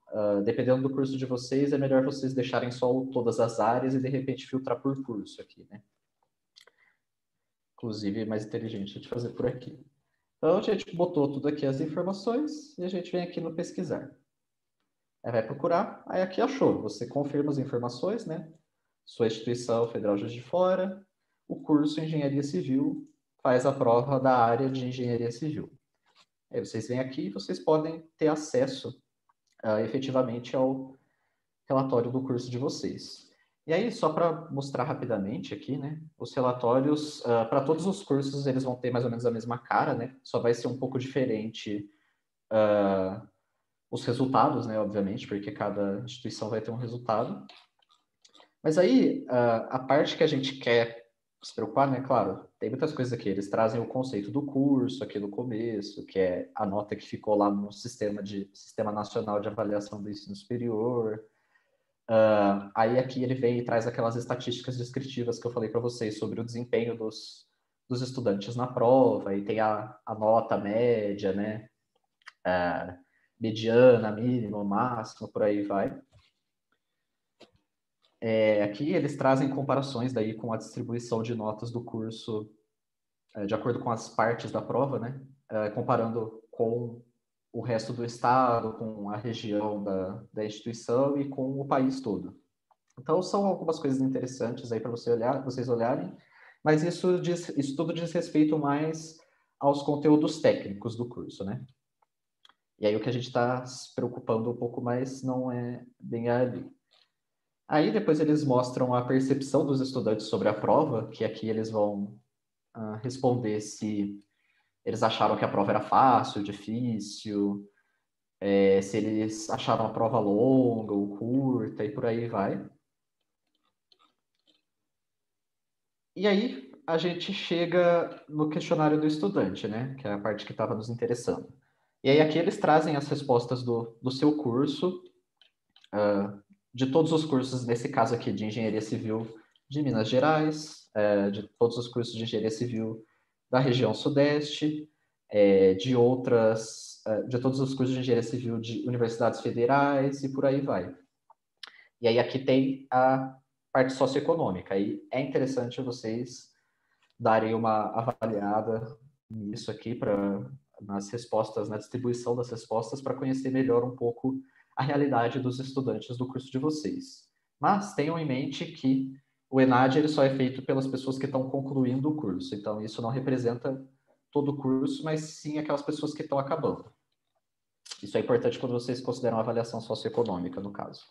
uh, dependendo do curso de vocês, é melhor vocês deixarem só o todas as áreas e, de repente, filtrar por curso aqui, né? Inclusive, é mais inteligente de fazer por aqui. Então, a gente botou tudo aqui as informações e a gente vem aqui no pesquisar. Aí vai procurar, aí aqui achou. Você confirma as informações, né? Sua instituição federal Juiz de Fora, o curso Engenharia Civil, faz a prova da área de Engenharia Civil. Aí vocês vêm aqui e vocês podem ter acesso uh, efetivamente ao relatório do curso de vocês. E aí, só para mostrar rapidamente aqui, né? Os relatórios, uh, para todos os cursos, eles vão ter mais ou menos a mesma cara, né? Só vai ser um pouco diferente uh, os resultados, né? Obviamente, porque cada instituição vai ter um resultado. Mas aí, uh, a parte que a gente quer se preocupar, né? Claro, tem muitas coisas aqui. Eles trazem o conceito do curso aqui no começo, que é a nota que ficou lá no sistema, de, sistema Nacional de Avaliação do Ensino Superior. Uh, aí aqui ele vem e traz aquelas estatísticas descritivas que eu falei para vocês sobre o desempenho dos, dos estudantes na prova, e tem a, a nota média, né? Uh, mediana, mínima, máxima, por aí vai. É, aqui eles trazem comparações daí com a distribuição de notas do curso é, de acordo com as partes da prova, né? É, comparando com o resto do estado, com a região da, da instituição e com o país todo. Então, são algumas coisas interessantes aí para você olhar, vocês olharem, mas isso, diz, isso tudo diz respeito mais aos conteúdos técnicos do curso, né? E aí o que a gente está se preocupando um pouco mais não é bem ali. Aí depois eles mostram a percepção dos estudantes sobre a prova, que aqui eles vão uh, responder se eles acharam que a prova era fácil, difícil, é, se eles acharam a prova longa ou curta, e por aí vai. E aí a gente chega no questionário do estudante, né? Que é a parte que estava nos interessando. E aí aqui eles trazem as respostas do, do seu curso, uh, de todos os cursos, nesse caso aqui de Engenharia Civil de Minas Gerais, uh, de todos os cursos de Engenharia Civil da região Sudeste, uh, de outras, uh, de todos os cursos de Engenharia Civil de universidades federais e por aí vai. E aí aqui tem a parte socioeconômica. Aí é interessante vocês darem uma avaliada nisso aqui para nas respostas, na distribuição das respostas, para conhecer melhor um pouco a realidade dos estudantes do curso de vocês. Mas tenham em mente que o ENAD ele só é feito pelas pessoas que estão concluindo o curso. Então, isso não representa todo o curso, mas sim aquelas pessoas que estão acabando. Isso é importante quando vocês consideram a avaliação socioeconômica, no caso.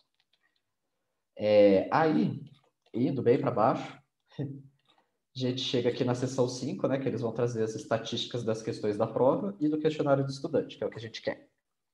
É, aí, indo bem para baixo, a gente chega aqui na seção cinco, né, que eles vão trazer as estatísticas das questões da prova e do questionário do estudante, que é o que a gente quer.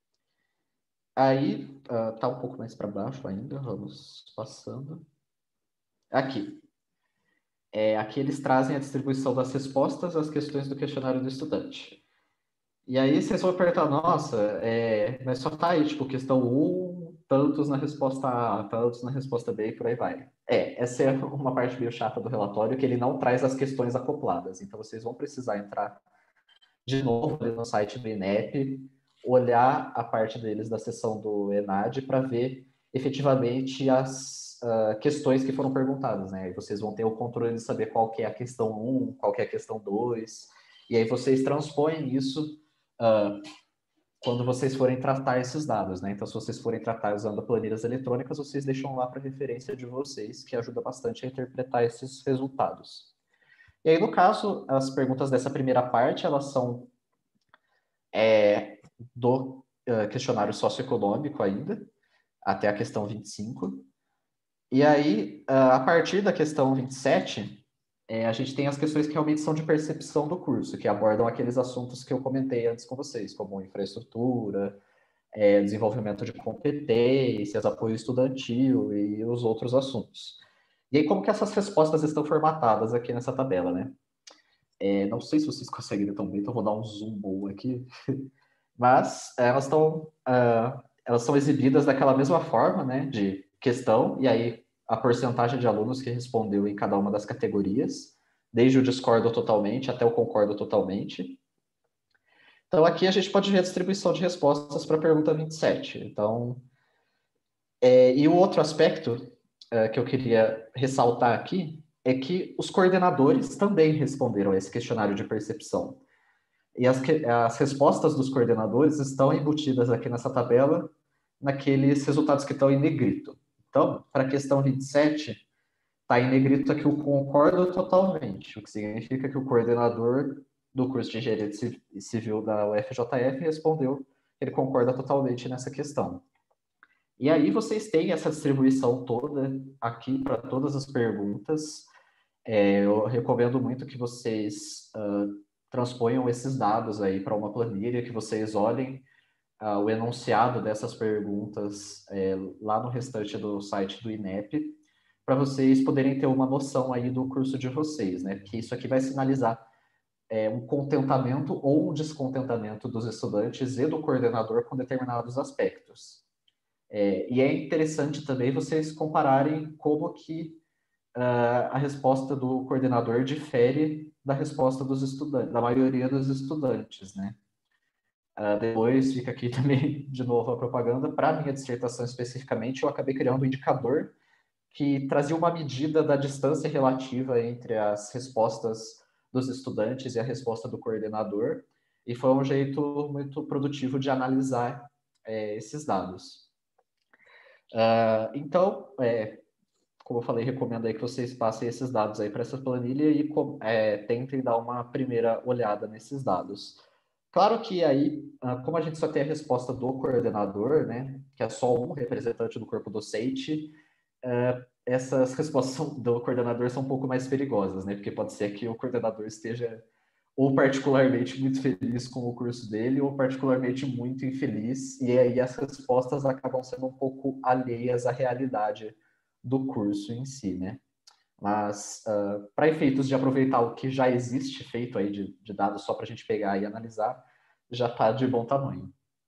Aí, uh, tá um pouco mais para baixo ainda, vamos passando. Aqui. É, aqui eles trazem a distribuição das respostas às questões do questionário do estudante. E aí vocês vão perguntar, nossa, é, mas só tá aí, tipo, questão um, tantos na resposta A, tantos na resposta B e por aí vai. É, essa é uma parte meio chata do relatório, que ele não traz as questões acopladas. Então vocês vão precisar entrar de novo ali no site do INEP, olhar a parte deles da seção do ENAD para ver efetivamente as uh, questões que foram perguntadas, né? E vocês vão ter o controle de saber qual que é a questão um, qual que é a questão dois, e aí vocês transpõem isso uh, quando vocês forem tratar esses dados, né? Então, se vocês forem tratar usando planilhas eletrônicas, vocês deixam lá para referência de vocês, que ajuda bastante a interpretar esses resultados. E aí, no caso, as perguntas dessa primeira parte, elas são é, do uh, questionário socioeconômico ainda, até a questão vinte e cinco. E aí, uh, a partir da questão vinte e sete, é, a gente tem as questões que realmente são de percepção do curso, que abordam aqueles assuntos que eu comentei antes com vocês, como infraestrutura, é, desenvolvimento de competências, apoio estudantil e os outros assuntos. E aí, como que essas respostas estão formatadas aqui nessa tabela, né? É, não sei se vocês conseguem ver tão bem, então vou dar um zoom bom aqui. Mas elas estão uh, elas são exibidas daquela mesma forma, né, de questão, e aí a porcentagem de alunos que respondeu em cada uma das categorias, desde o discordo totalmente até o concordo totalmente. Então, aqui a gente pode ver a distribuição de respostas para a pergunta vinte e sete. Então, É, e o outro aspecto uh, que eu queria ressaltar aqui é que os coordenadores também responderam a esse questionário de percepção. E as, que, as respostas dos coordenadores estão embutidas aqui nessa tabela, naqueles resultados que estão em negrito. Então, para a questão vinte e sete, está em negrito aqui o concordo totalmente, o que significa que o coordenador do curso de Engenharia Civil da U F J F respondeu que ele concorda totalmente nessa questão. E aí vocês têm essa distribuição toda aqui para todas as perguntas. É, eu recomendo muito que vocês uh, transponham esses dados aí para uma planilha, que vocês olhem uh, o enunciado dessas perguntas é, lá no restante do site do INEP, para vocês poderem ter uma noção aí do curso de vocês, né? Porque isso aqui vai sinalizar é, um contentamento ou um descontentamento dos estudantes e do coordenador com determinados aspectos. É, e é interessante também vocês compararem como que uh, a resposta do coordenador difere da resposta dos estudantes, da maioria dos estudantes, né? Uh, depois fica aqui também, de novo, a propaganda. Para a minha dissertação especificamente, eu acabei criando um indicador que trazia uma medida da distância relativa entre as respostas dos estudantes e a resposta do coordenador, e foi um jeito muito produtivo de analisar é, esses dados. Uh, então, é, como eu falei, recomendo aí que vocês passem esses dados aí para essa planilha e é, tentem dar uma primeira olhada nesses dados. Claro que aí, como a gente só tem a resposta do coordenador, né, que é só um representante do corpo docente, uh, essas respostas do coordenador são um pouco mais perigosas, né, porque pode ser que o coordenador esteja ou particularmente muito feliz com o curso dele, ou particularmente muito infeliz, e aí as respostas acabam sendo um pouco alheias à realidade do curso em si, né? Mas, uh, para efeitos de aproveitar o que já existe feito aí de, de dados só para a gente pegar e analisar, já está de bom tamanho.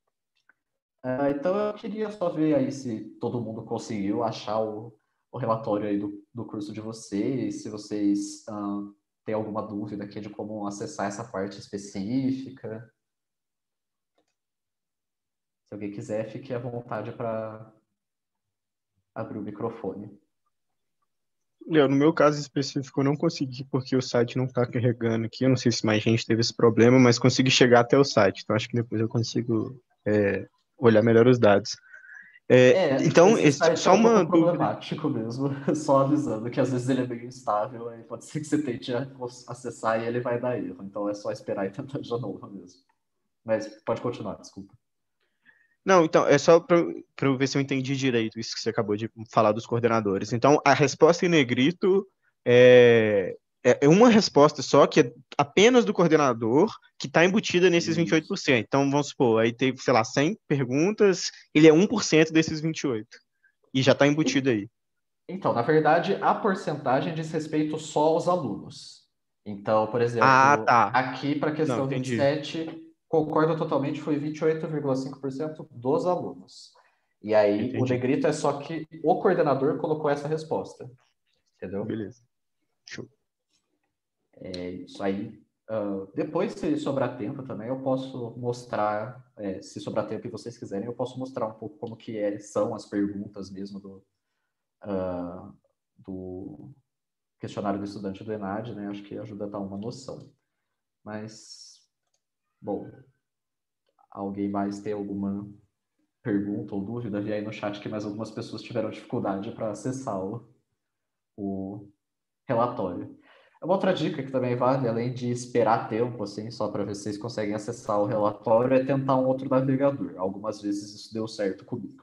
Uh, então, eu queria só ver aí se todo mundo conseguiu achar o, o relatório aí do, do curso de vocês, se vocês uh, têm alguma dúvida aqui de como acessar essa parte específica. Se alguém quiser, fique à vontade para abrir o microfone. Léo, no meu caso específico, eu não consegui porque o site não está carregando aqui. Eu não sei se mais gente teve esse problema, mas consegui chegar até o site. Então, acho que depois eu consigo é, olhar melhor os dados. É, É, então, esse esse, site é só um pouco uma dúvida. problemático mesmo, só avisando que às vezes ele é meio instável, aí pode ser que você tente acessar e ele vai dar erro. Então é só esperar e tentar de novo mesmo. Mas pode continuar, desculpa. Não, então, é só para eu ver se eu entendi direito isso que você acabou de falar dos coordenadores. Então, a resposta em negrito é, é uma resposta só, que é apenas do coordenador, que está embutida nesses vinte e oito por cento. Então, vamos supor, aí teve, sei lá, cem perguntas, ele é um por cento desses vinte e oito. E já está embutido aí. Então, na verdade, a porcentagem diz respeito só aos alunos. Então, por Ah, exemplo, tá. aqui para a Não, questão vinte e entendi. sete, concordo totalmente, foi vinte e oito vírgula cinco por cento dos alunos. E aí, o Entendi. negrito é só que o coordenador colocou essa resposta. Entendeu? Beleza. Show. É isso aí. Uh, depois, se sobrar tempo também, eu posso mostrar, é, se sobrar tempo e vocês quiserem, eu posso mostrar um pouco como que é, são as perguntas mesmo do, uh, do questionário do estudante do ENAD, né? Acho que ajuda a dar uma noção. Mas, bom, alguém mais tem alguma pergunta ou dúvida? Vi aí no chat que mais algumas pessoas tiveram dificuldade para acessar o, o relatório. Uma outra dica que também vale, além de esperar tempo, assim, só para ver se vocês conseguem acessar o relatório, é tentar um outro navegador. Algumas vezes isso deu certo comigo.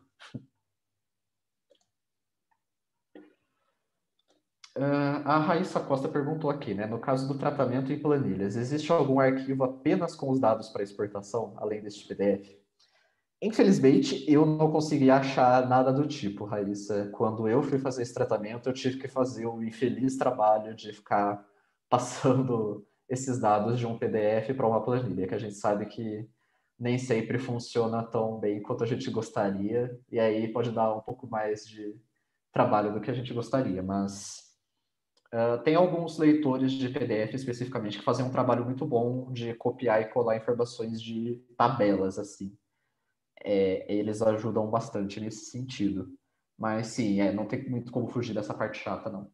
Uh, a Raíssa Costa perguntou aqui, né? No caso do tratamento em planilhas, existe algum arquivo apenas com os dados para exportação, além deste P D F? Infelizmente, eu não consegui achar nada do tipo, Raíssa. Quando eu fui fazer esse tratamento, eu tive que fazer o infeliz trabalho de ficar passando esses dados de um P D F para uma planilha, que a gente sabe que nem sempre funciona tão bem quanto a gente gostaria, e aí pode dar um pouco mais de trabalho do que a gente gostaria, mas uh, tem alguns leitores de P D F especificamente que fazem um trabalho muito bom de copiar e colar informações de tabelas, assim. É, eles ajudam bastante nesse sentido. Mas sim, é, não tem muito como fugir dessa parte chata, não.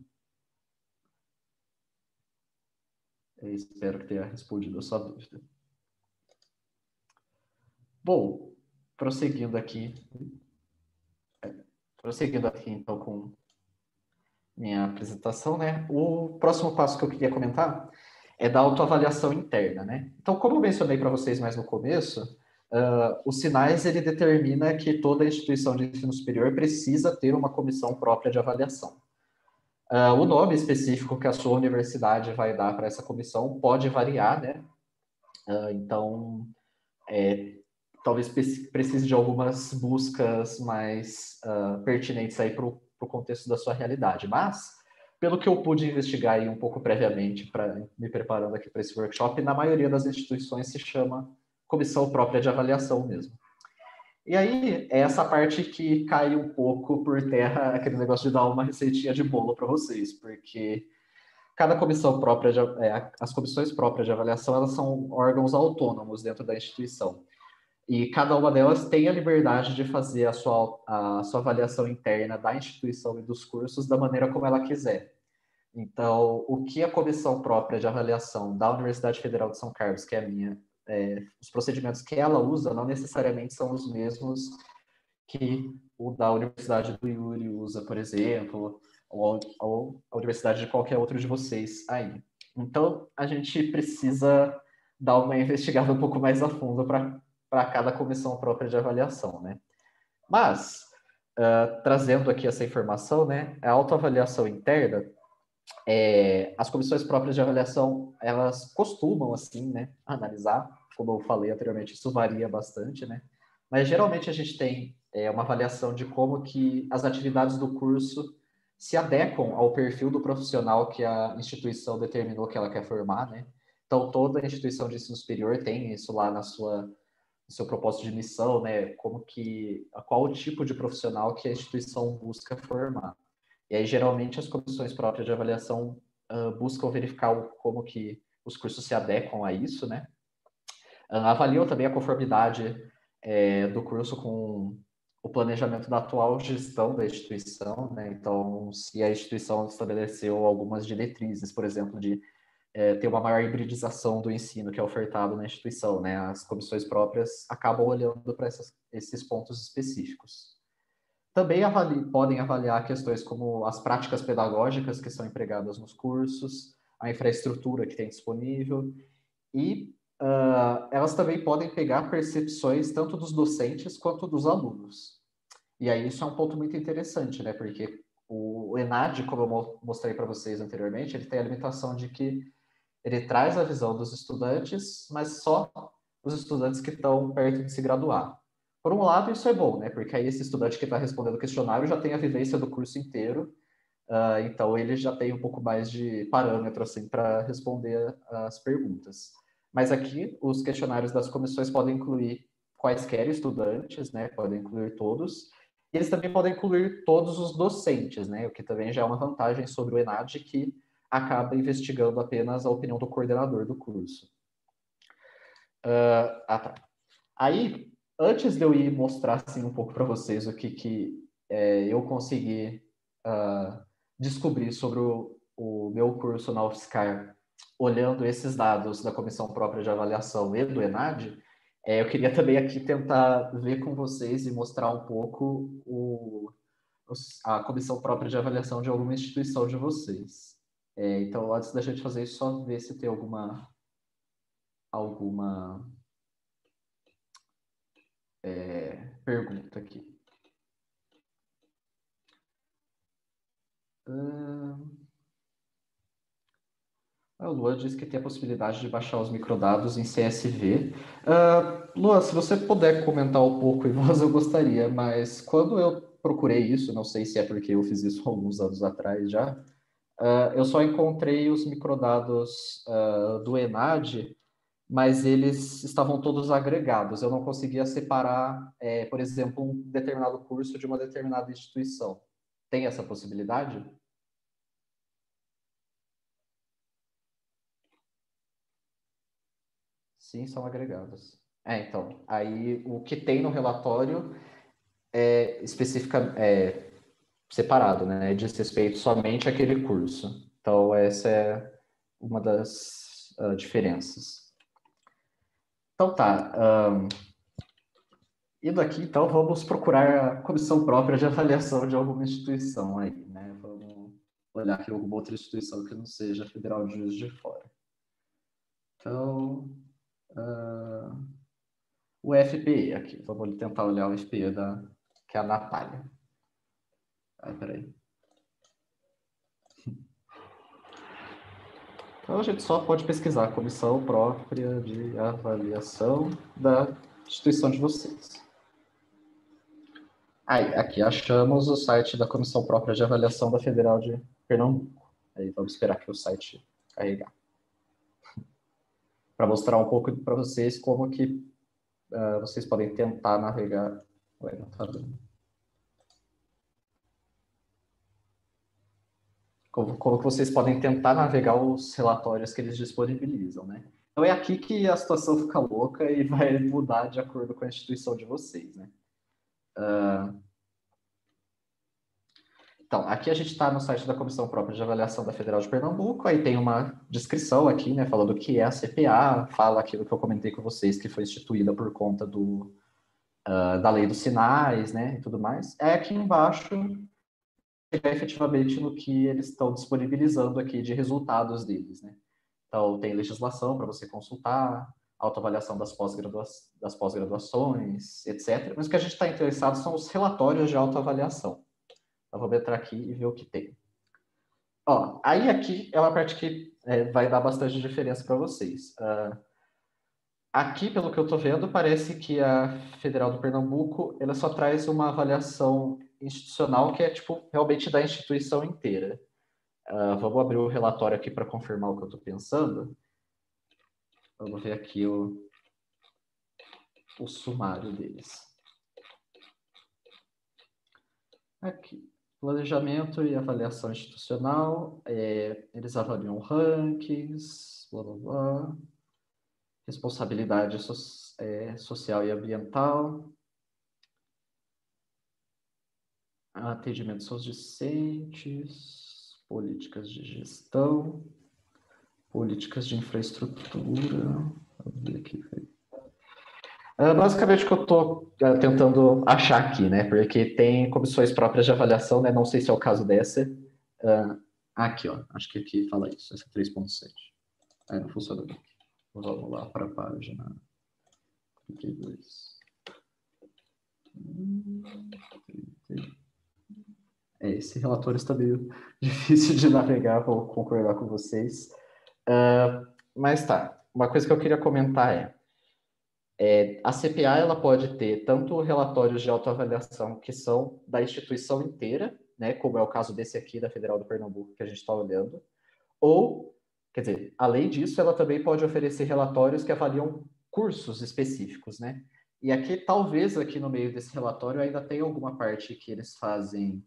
Eu espero que tenha respondido a sua dúvida. Bom, prosseguindo aqui, prosseguindo aqui então com minha apresentação, né? O próximo passo que eu queria comentar é da autoavaliação interna, né? Então, como eu mencionei para vocês mais no começo, uh, os sinais ele determina que toda instituição de ensino superior precisa ter uma comissão própria de avaliação. Uh, o nome específico que a sua universidade vai dar para essa comissão pode variar, né? Uh, então, é, talvez precise de algumas buscas mais uh, pertinentes aí para o contexto da sua realidade. Mas, pelo que eu pude investigar aí um pouco previamente, para me preparando aqui para esse workshop, na maioria das instituições se chama comissão própria de avaliação mesmo. E aí, é essa parte que cai um pouco por terra, aquele negócio de dar uma receitinha de bolo para vocês, porque cada comissão própria, de, é, as comissões próprias de avaliação, elas são órgãos autônomos dentro da instituição. E cada uma delas tem a liberdade de fazer a sua, a sua avaliação interna da instituição e dos cursos da maneira como ela quiser. Então, o que a comissão própria de avaliação da Universidade Federal de São Carlos, que é a minha, é, os procedimentos que ela usa não necessariamente são os mesmos que o da Universidade do Yuri usa, por exemplo, ou, ou a universidade de qualquer outro de vocês aí. Então, a gente precisa dar uma investigada um pouco mais a fundo para para cada comissão própria de avaliação, né? Mas, uh, trazendo aqui essa informação, né, a autoavaliação interna, é, as comissões próprias de avaliação, elas costumam, assim, né, analisar, como eu falei anteriormente, isso varia bastante, né? Mas, geralmente, a gente tem é, uma avaliação de como que as atividades do curso se adequam ao perfil do profissional que a instituição determinou que ela quer formar, né? Então, toda instituição de ensino superior tem isso lá na sua seu propósito de missão, né? Como que, qual o tipo de profissional que a instituição busca formar. E aí, geralmente, as comissões próprias de avaliação uh, buscam verificar o, como que os cursos se adequam a isso, né? Uh, avaliam também a conformidade é, do curso com o planejamento da atual gestão da instituição, né? Então, se a instituição estabeleceu algumas diretrizes, por exemplo, de É, ter uma maior hibridização do ensino que é ofertado na instituição, né? As comissões próprias acabam olhando para esses pontos específicos. Também avali, podem avaliar questões como as práticas pedagógicas que são empregadas nos cursos, a infraestrutura que tem disponível, e uh, elas também podem pegar percepções tanto dos docentes quanto dos alunos. E aí isso é um ponto muito interessante, né? Porque o ENAD, como eu mostrei para vocês anteriormente, ele tem a limitação de que ele traz a visão dos estudantes, mas só os estudantes que estão perto de se graduar. Por um lado, isso é bom, né? Porque aí esse estudante que está respondendo o questionário já tem a vivência do curso inteiro, uh, então ele já tem um pouco mais de parâmetro assim, para responder as perguntas. Mas aqui, os questionários das comissões podem incluir quaisquer estudantes, né? Podem incluir todos. E eles também podem incluir todos os docentes, né? O que também já é uma vantagem sobre o ENAD, que acaba investigando apenas a opinião do coordenador do curso. Uh, ah, tá. Aí, antes de eu ir mostrar assim, um pouco para vocês o que, que é, eu consegui uh, descobrir sobre o, o meu curso na UFSCar, olhando esses dados da Comissão Própria de Avaliação e do ENAD, é, eu queria também aqui tentar ver com vocês e mostrar um pouco o, a Comissão Própria de Avaliação de alguma instituição de vocês. É, então, antes da gente fazer isso, só ver se tem alguma alguma é, pergunta aqui. Uh... A Lua diz que tem a possibilidade de baixar os microdados em C S V. Uh, Lua, se você puder comentar um pouco em voz, eu gostaria, mas quando eu procurei isso, não sei se é porque eu fiz isso alguns anos atrás já, uh, eu só encontrei os microdados uh, do ENAD, mas eles estavam todos agregados. Eu não conseguia separar, é, por exemplo, um determinado curso de uma determinada instituição. Tem essa possibilidade? Sim, são agregados. É, então, aí o que tem no relatório é específica, é separado, né? Diz respeito somente àquele curso. Então, essa é uma das uh, diferenças. Então, tá. Um, indo aqui, então, vamos procurar a comissão própria de avaliação de alguma instituição aí, né? Vamos olhar aqui alguma outra instituição que não seja a Federal de Juiz de Fora. Então, uh, o F P E aqui. Vamos tentar olhar o F P E da, que é a Natália. Ai, peraí. Então, a gente só pode pesquisar a comissão própria de avaliação da instituição de vocês. Aí, aqui achamos o site da comissão própria de avaliação da Federal de Pernambuco. Aí vamos esperar que o site carregar. Para mostrar um pouco para vocês como que uh, vocês podem tentar navegar. Ué, não tá dando. Como, como que vocês podem tentar navegar os relatórios que eles disponibilizam, né? Então é aqui que a situação fica louca e vai mudar de acordo com a instituição de vocês, né? Uh, então, aqui a gente está no site da Comissão Própria de Avaliação da Federal de Pernambuco, aí tem uma descrição aqui, né, falando o que é a C P A, fala aquilo que eu comentei com vocês, que foi instituída por conta do, uh, da lei dos sinais, né, e tudo mais. É aqui embaixo chegar efetivamente no que eles estão disponibilizando aqui de resultados deles, né? Então, tem legislação para você consultar, autoavaliação das pós-gradua- das pós-graduações, etcétera. Mas o que a gente está interessado são os relatórios de autoavaliação. Então, vou entrar aqui e ver o que tem. Ó, aí aqui é uma parte que é, vai dar bastante diferença para vocês. Uh, aqui, pelo que eu estou vendo, parece que a Federal do Pernambuco ela só traz uma avaliação institucional que é tipo realmente da instituição inteira. Uh, vamos abrir o relatório aqui para confirmar o que eu estou pensando. Vamos ver aqui o, o sumário deles. Aqui, planejamento e avaliação institucional. É, eles avaliam rankings, blá blá blá. Responsabilidade so, é, social e ambiental. Atendimento aos discentes, políticas de gestão, políticas de infraestrutura. Vamos ver aqui. Uh, basicamente o que eu estou uh, tentando achar aqui, né? Porque tem comissões próprias de avaliação, né? Não sei se é o caso dessa. Uh, aqui, ó. Acho que aqui fala isso, essa três ponto sete. Ah, não funciona bem. Vamos lá para a página. trinta e dois. É, esse relatório está meio difícil de navegar, vou concordar com vocês. Uh, mas tá, uma coisa que eu queria comentar é, é a C P A ela pode ter tanto relatórios de autoavaliação que são da instituição inteira, né, como é o caso desse aqui da Federal do Pernambuco que a gente está olhando, ou, quer dizer, além disso, ela também pode oferecer relatórios que avaliam cursos específicos, né? E aqui, talvez, aqui no meio desse relatório ainda tem alguma parte que eles fazem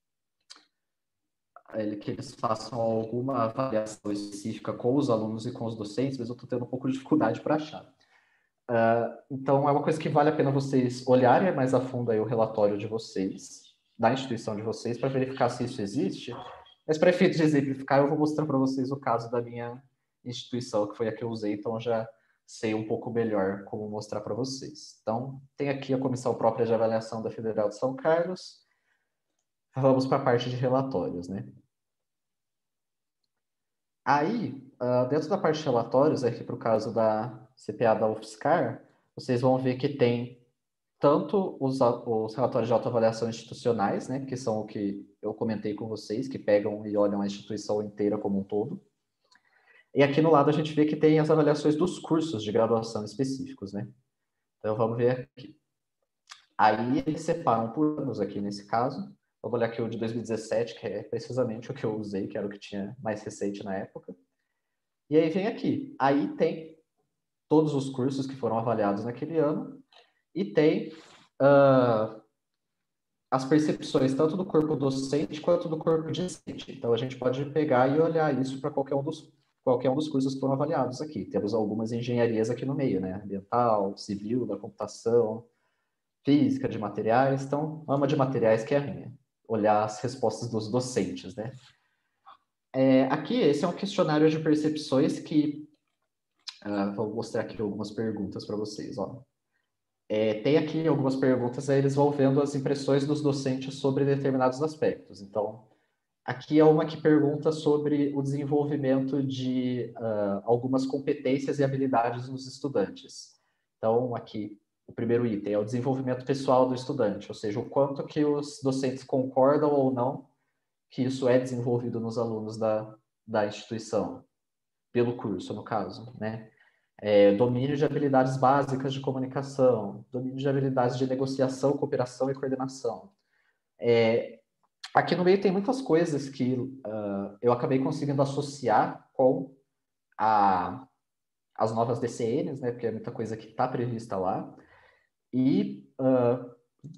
que eles façam alguma avaliação específica com os alunos e com os docentes, mas eu estou tendo um pouco de dificuldade para achar. Uh, então, é uma coisa que vale a pena vocês olharem mais a fundo aí o relatório de vocês, da instituição de vocês, para verificar se isso existe. Mas, para efeito de exemplificar, eu vou mostrar para vocês o caso da minha instituição, que foi a que eu usei, então já sei um pouco melhor como mostrar para vocês. Então, tem aqui a Comissão Própria de Avaliação da Federal de São Carlos. Vamos para a parte de relatórios, né? Aí, uh, dentro da parte de relatórios, aqui para o caso da C P A da UFSCar, vocês vão ver que tem tanto os, os relatórios de autoavaliação institucionais, né, que são o que eu comentei com vocês, que pegam e olham a instituição inteira como um todo. E aqui no lado a gente vê que tem as avaliações dos cursos de graduação específicos, né? Então, vamos ver aqui. Aí, eles separam por anos aqui nesse caso. Vamos olhar aqui o de dois mil e dezessete, que é precisamente o que eu usei, que era o que tinha mais recente na época. E aí vem aqui. Aí tem todos os cursos que foram avaliados naquele ano e tem uh, as percepções tanto do corpo docente quanto do corpo discente. Então, a gente pode pegar e olhar isso para qualquer um dos, qualquer um dos cursos que foram avaliados aqui. Temos algumas engenharias aqui no meio, né? Ambiental, civil, da computação. física, de materiais. Então, ama de materiais que é a minha. Olhar as respostas dos docentes, né? É, aqui, esse é um questionário de percepções que... Uh, vou mostrar aqui algumas perguntas para vocês, ó. É, tem aqui algumas perguntas, aí eles vão vendo as impressões dos docentes sobre determinados aspectos. Então, aqui é uma que pergunta sobre o desenvolvimento de uh, algumas competências e habilidades nos estudantes. Então, aqui, o primeiro item é o desenvolvimento pessoal do estudante, ou seja, o quanto que os docentes concordam ou não que isso é desenvolvido nos alunos da, da instituição, pelo curso, no caso, né? É, domínio de habilidades básicas de comunicação, domínio de habilidades de negociação, cooperação e coordenação. É, aqui no meio tem muitas coisas que uh, eu acabei conseguindo associar com a, as novas D C Ns, né, porque é muita coisa que está prevista lá. E, uh,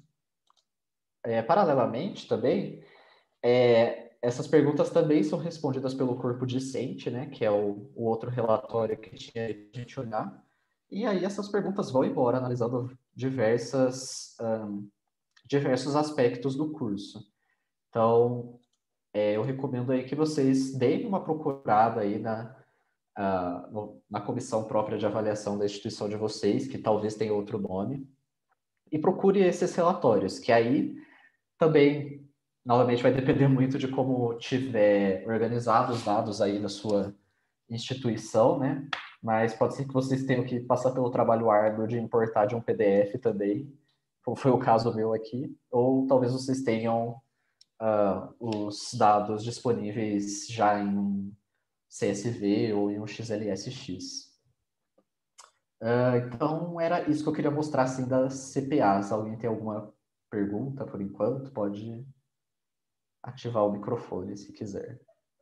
é, paralelamente também, é, essas perguntas também são respondidas pelo corpo discente, né, que é o, o outro relatório que tinha a gente olhar. E aí essas perguntas vão embora, analisando diversas, um, diversos aspectos do curso. Então, é, eu recomendo aí que vocês deem uma procurada aí na, uh, no, na comissão própria de avaliação da instituição de vocês, que talvez tenha outro nome, e procure esses relatórios, que aí também, novamente, vai depender muito de como tiver organizado os dados aí da sua instituição, né? Mas pode ser que vocês tenham que passar pelo trabalho árduo de importar de um P D F também, como foi o caso meu aqui, ou talvez vocês tenham uh, os dados disponíveis já em um C S V ou em um X L S X. Uh, então, era isso que eu queria mostrar, assim, das C P As. Alguém tem alguma pergunta, por enquanto? Pode ativar o microfone, se quiser.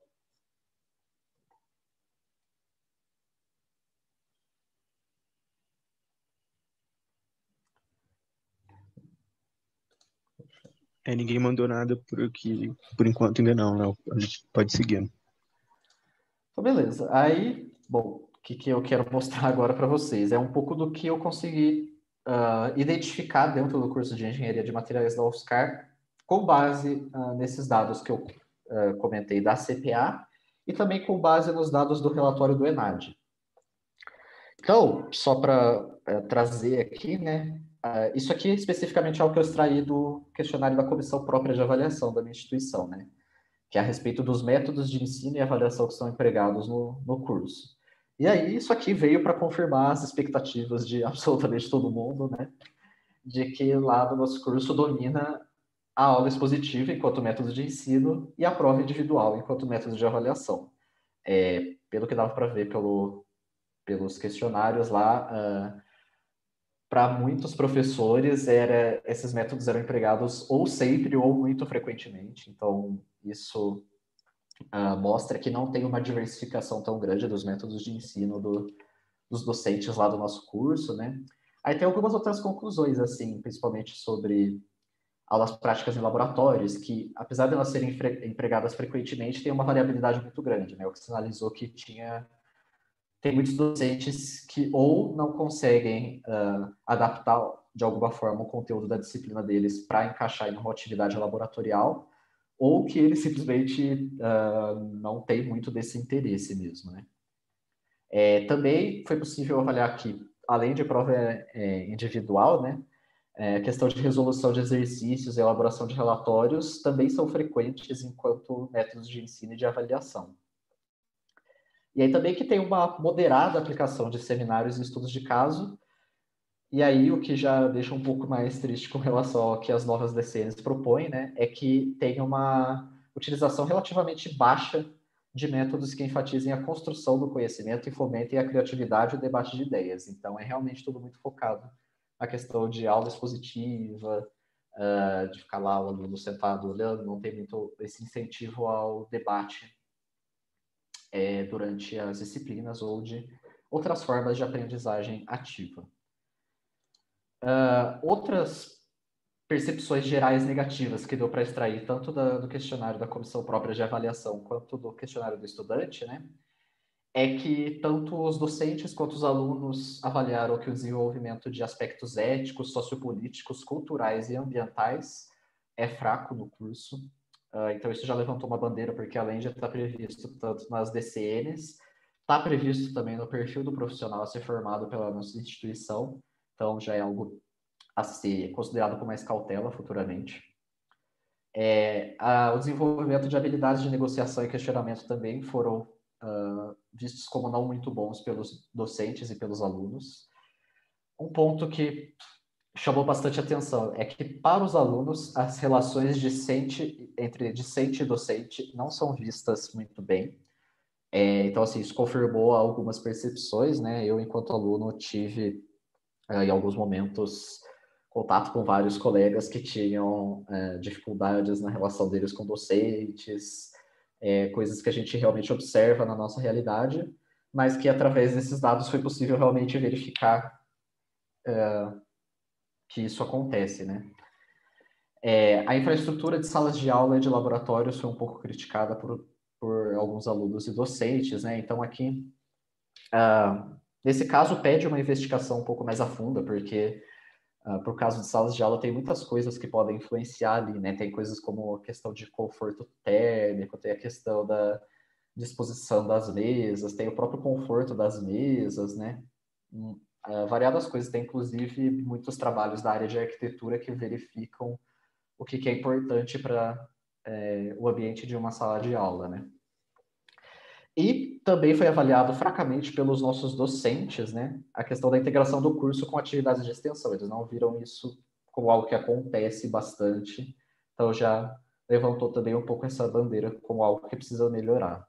É, ninguém mandou nada por aqui, por enquanto ainda não, né? A gente pode seguir. Então, beleza. Aí, bom, o que, que eu quero mostrar agora para vocês? É um pouco do que eu consegui uh, identificar dentro do curso de Engenharia de Materiais da U F S C ar, com base uh, nesses dados que eu uh, comentei da C P A e também com base nos dados do relatório do ENAD. Então, só para uh, trazer aqui, né? Uh, isso aqui especificamente é o que eu extraí do questionário da comissão própria de avaliação da minha instituição, né? Que é a respeito dos métodos de ensino e avaliação que são empregados no, no curso. E aí, isso aqui veio para confirmar as expectativas de absolutamente todo mundo, né? De que lá no nosso curso domina a aula expositiva enquanto método de ensino e a prova individual enquanto método de avaliação. É, pelo que dava para ver pelo, pelos questionários lá, uh, para muitos professores, era, esses métodos eram empregados ou sempre ou muito frequentemente. Então, isso uh, mostra que não tem uma diversificação tão grande dos métodos de ensino do, dos docentes lá do nosso curso, né? Aí tem algumas outras conclusões, assim, principalmente sobre aulas práticas em laboratórios, que, apesar de elas serem empregadas frequentemente, tem uma variabilidade muito grande, né? O que sinalizou que tinha... Tem muitos docentes que ou não conseguem uh, adaptar de alguma forma o conteúdo da disciplina deles para encaixar em uma atividade laboratorial, ou que eles simplesmente uh, não têm muito desse interesse mesmo, né? É, também foi possível avaliar que, além de prova é, individual, né, é, questão de resolução de exercícios e elaboração de relatórios também são frequentes enquanto métodos de ensino e de avaliação. E aí também que tem uma moderada aplicação de seminários e estudos de caso, e aí o que já deixa um pouco mais triste com relação ao que as novas D C Ns propõem, né, é que tem uma utilização relativamente baixa de métodos que enfatizem a construção do conhecimento e fomentem a criatividade e o debate de ideias. Então, é realmente tudo muito focado na questão de aula expositiva, uh, de ficar lá o aluno sentado olhando, não tem muito esse incentivo ao debate é, durante as disciplinas ou de outras formas de aprendizagem ativa. Uh, outras percepções gerais negativas que deu para extrair tanto da, do questionário da comissão própria de avaliação quanto do questionário do estudante, né, é que tanto os docentes quanto os alunos avaliaram que o desenvolvimento de aspectos éticos, sociopolíticos, culturais e ambientais é fraco no curso. Uh, então, isso já levantou uma bandeira, porque além de estar previsto tanto nas D C Ns, está previsto também no perfil do profissional a ser formado pela nossa instituição. Então, já é algo a ser considerado com mais cautela futuramente. É, a, o desenvolvimento de habilidades de negociação e questionamento também foram uh, vistos como não muito bons pelos docentes e pelos alunos. Um ponto que chamou bastante atenção é que, para os alunos, as relações discente, entre discente e docente não são vistas muito bem. É, então, assim, isso confirmou algumas percepções, né? Eu, enquanto aluno, tive, uh, em alguns momentos, contato com vários colegas que tinham é, dificuldades na relação deles com docentes, é, coisas que a gente realmente observa na nossa realidade, mas que através desses dados foi possível realmente verificar é, que isso acontece, né? É, a infraestrutura de salas de aula e de laboratórios foi um pouco criticada por, por alguns alunos e docentes, né? Então aqui, uh, nesse caso, pede uma investigação um pouco mais a fundo, porque Uh, para o caso de salas de aula, tem muitas coisas que podem influenciar ali, né? Tem coisas como a questão de conforto térmico, tem a questão da disposição das mesas, tem o próprio conforto das mesas, né? Uh, variadas coisas. Tem, inclusive, muitos trabalhos da área de arquitetura que verificam o que, que é importante para é, o ambiente de uma sala de aula, né? E também foi avaliado fracamente pelos nossos docentes, né, a questão da integração do curso com atividades de extensão. Eles não viram isso como algo que acontece bastante. Então, já levantou também um pouco essa bandeira como algo que precisa melhorar.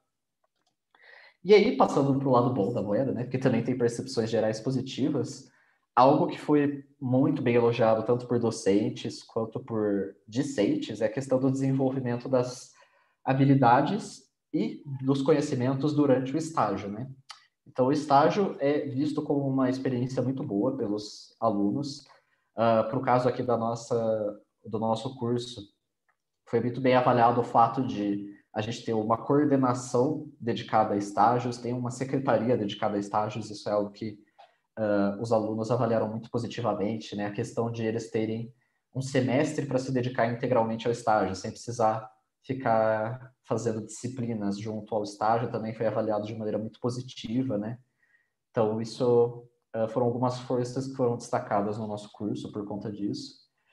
E aí, passando para o lado bom da moeda, né, que também tem percepções gerais positivas, algo que foi muito bem elogiado tanto por docentes quanto por discentes é a questão do desenvolvimento das habilidades e dos conhecimentos durante o estágio, né? Então, o estágio é visto como uma experiência muito boa pelos alunos. Uh, para o caso aqui da nossa, do nosso curso, foi muito bem avaliado o fato de a gente ter uma coordenação dedicada a estágios, tem uma secretaria dedicada a estágios, isso é algo que uh, os alunos avaliaram muito positivamente, né? A questão de eles terem um semestre para se dedicar integralmente ao estágio, sem precisar ficar fazendo disciplinas junto ao estágio, também foi avaliado de maneira muito positiva, né? Então, isso uh, foram algumas forças que foram destacadas no nosso curso por conta disso.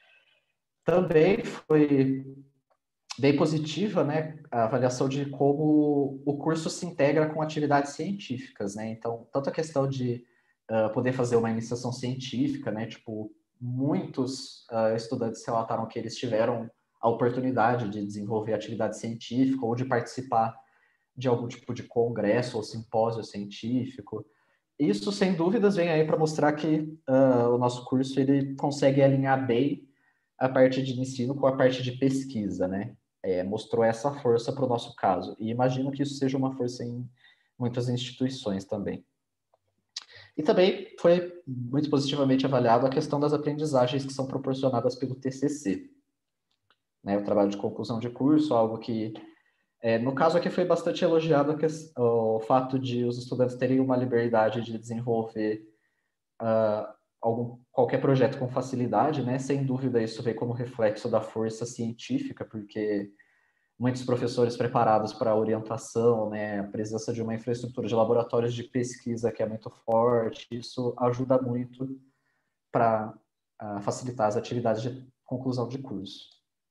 Também foi bem positiva, né, a avaliação de como o curso se integra com atividades científicas, né? Então, tanto a questão de uh, poder fazer uma iniciação científica, né? Tipo, muitos uh, estudantes relataram que eles tiveram a oportunidade de desenvolver atividade científica ou de participar de algum tipo de congresso ou simpósio científico. Isso, sem dúvidas, vem aí para mostrar que uh, o nosso curso ele consegue alinhar bem a parte de ensino com a parte de pesquisa, né? É, mostrou essa força para o nosso caso. E imagino que isso seja uma força em muitas instituições também. E também foi muito positivamente avaliado a questão das aprendizagens que são proporcionadas pelo T C C. Né, o trabalho de conclusão de curso, algo que, é, no caso aqui, foi bastante elogiado a que, o fato de os estudantes terem uma liberdade de desenvolver uh, algum, qualquer projeto com facilidade, né? Sem dúvida, isso veio como reflexo da força científica, porque muitos professores preparados para a orientação, né, a presença de uma infraestrutura de laboratórios de pesquisa que é muito forte, isso ajuda muito para uh, facilitar as atividades de conclusão de curso.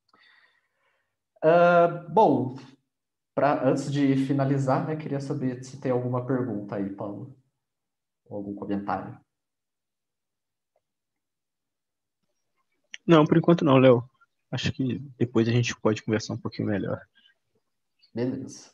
Uh, bom, pra, antes de finalizar, né, queria saber se tem alguma pergunta aí, Paulo, ou algum comentário. Não, por enquanto não, Léo. Acho que depois a gente pode conversar um pouquinho melhor. Beleza.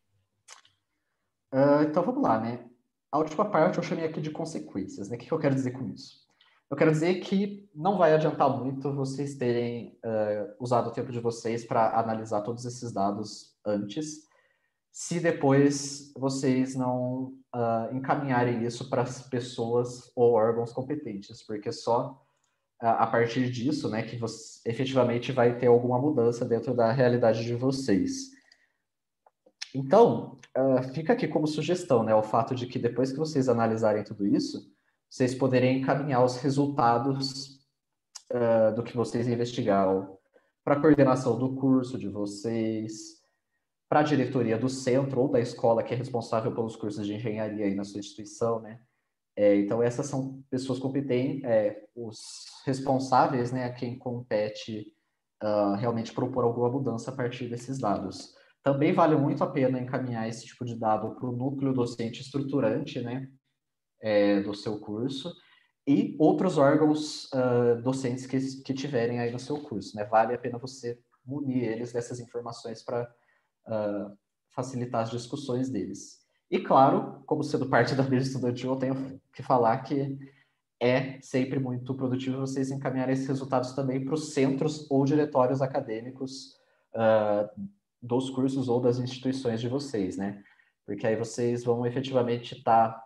Uh, então vamos lá, né? A última parte eu chamei aqui de consequências, né? O que eu quero dizer com isso? Eu quero dizer que não vai adiantar muito vocês terem uh, usado o tempo de vocês para analisar todos esses dados antes, se depois vocês não uh, encaminharem isso para as pessoas ou órgãos competentes, porque só uh, a partir disso, né, que você efetivamente vai ter alguma mudança dentro da realidade de vocês. Então, uh, fica aqui como sugestão, né, o fato de que depois que vocês analisarem tudo isso, vocês poderem encaminhar os resultados uh, do que vocês investigaram para a coordenação do curso de vocês, para a diretoria do centro ou da escola que é responsável pelos cursos de engenharia aí na sua instituição, né? É, então, essas são pessoas competentes, é, os responsáveis, né, a quem compete uh, realmente propor alguma mudança a partir desses dados. Também vale muito a pena encaminhar esse tipo de dado para o núcleo docente estruturante, né, é, do seu curso, e outros órgãos uh, docentes que, que tiverem aí no seu curso, né? Vale a pena você munir eles dessas informações para uh, facilitar as discussões deles. E claro, como sendo parte da mesa estudantil, eu tenho que falar que é sempre muito produtivo vocês encaminharem esses resultados também para os centros ou diretórios acadêmicos uh, dos cursos ou das instituições de vocês, né? Porque aí vocês vão efetivamente estar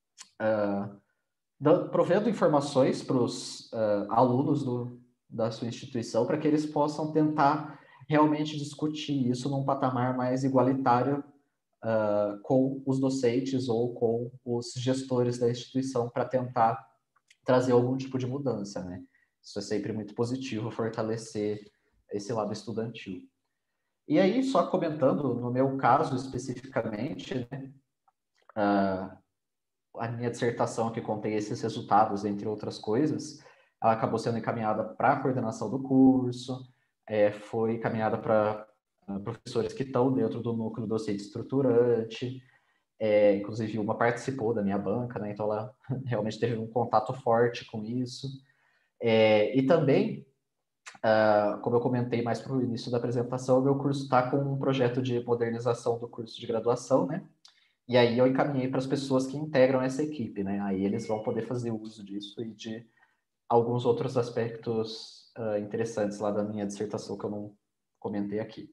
tá, uh, provendo informações para os uh, alunos do, da sua instituição para que eles possam tentar realmente discutir isso num patamar mais igualitário uh, com os docentes ou com os gestores da instituição para tentar trazer algum tipo de mudança, né? Isso é sempre muito positivo, fortalecer esse lado estudantil. E aí, só comentando, no meu caso especificamente, né, uh, a minha dissertação que contém esses resultados, entre outras coisas, ela acabou sendo encaminhada para a coordenação do curso, é, foi encaminhada para uh, professores que estão dentro do núcleo docente estruturante, é, inclusive uma participou da minha banca, né, então ela realmente teve um contato forte com isso. É, e também, uh, como eu comentei mais para o início da apresentação, o meu curso está com um projeto de modernização do curso de graduação, né? E aí eu encaminhei para as pessoas que integram essa equipe, né? Aí eles vão poder fazer uso disso e de alguns outros aspectos uh, interessantes lá da minha dissertação que eu não comentei aqui.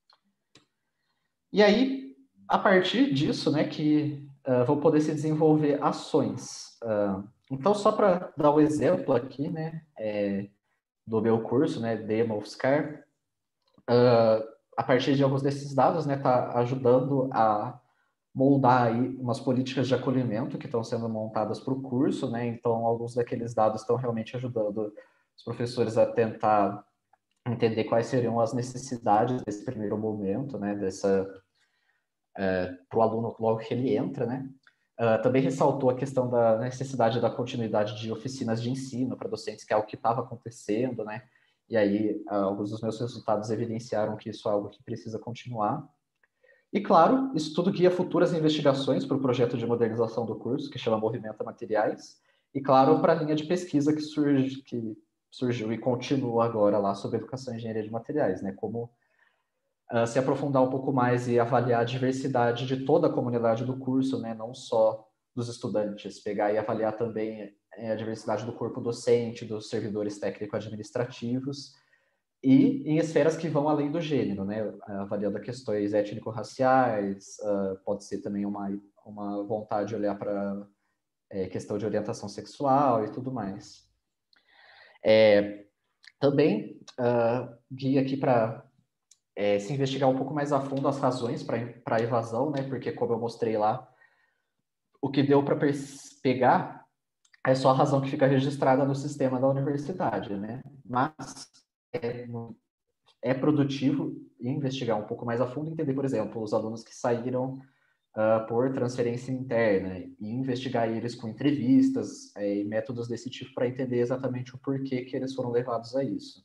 E aí, a partir disso, né, que uh, vão poder se desenvolver ações. Uh, então, só para dar o um exemplo aqui, né, é, do meu curso, né, Demo of Scar, uh, a partir de alguns desses dados, né, tá ajudando a moldar aí umas políticas de acolhimento que estão sendo montadas para o curso, né, então alguns daqueles dados estão realmente ajudando os professores a tentar entender quais seriam as necessidades desse primeiro momento, né, dessa é, para o aluno logo que ele entra, né? Uh, também ressaltou a questão da necessidade da continuidade de oficinas de ensino para docentes, que é algo que estava acontecendo, né? E aí, uh, alguns dos meus resultados evidenciaram que isso é algo que precisa continuar. E, claro, isso tudo guia futuras investigações para o projeto de modernização do curso, que chama Movimenta Materiais, e, claro, para a linha de pesquisa que, surge, que surgiu e continua agora lá sobre educação e engenharia de materiais, né? Como Uh, se aprofundar um pouco mais e avaliar a diversidade de toda a comunidade do curso, né, não só dos estudantes, pegar e avaliar também é, a diversidade do corpo docente, dos servidores técnico-administrativos e em esferas que vão além do gênero, né, avaliando questões étnico-raciais, uh, pode ser também uma, uma vontade de olhar para é, questão de orientação sexual e tudo mais. É, também uh, guia aqui para É, se investigar um pouco mais a fundo as razões para a evasão, né? Porque, como eu mostrei lá, o que deu para pegar é só a razão que fica registrada no sistema da universidade, né? Mas é, é produtivo investigar um pouco mais a fundo e entender, por exemplo, os alunos que saíram uh, por transferência interna e investigar eles com entrevistas é, e métodos desse tipo para entender exatamente o porquê que eles foram levados a isso.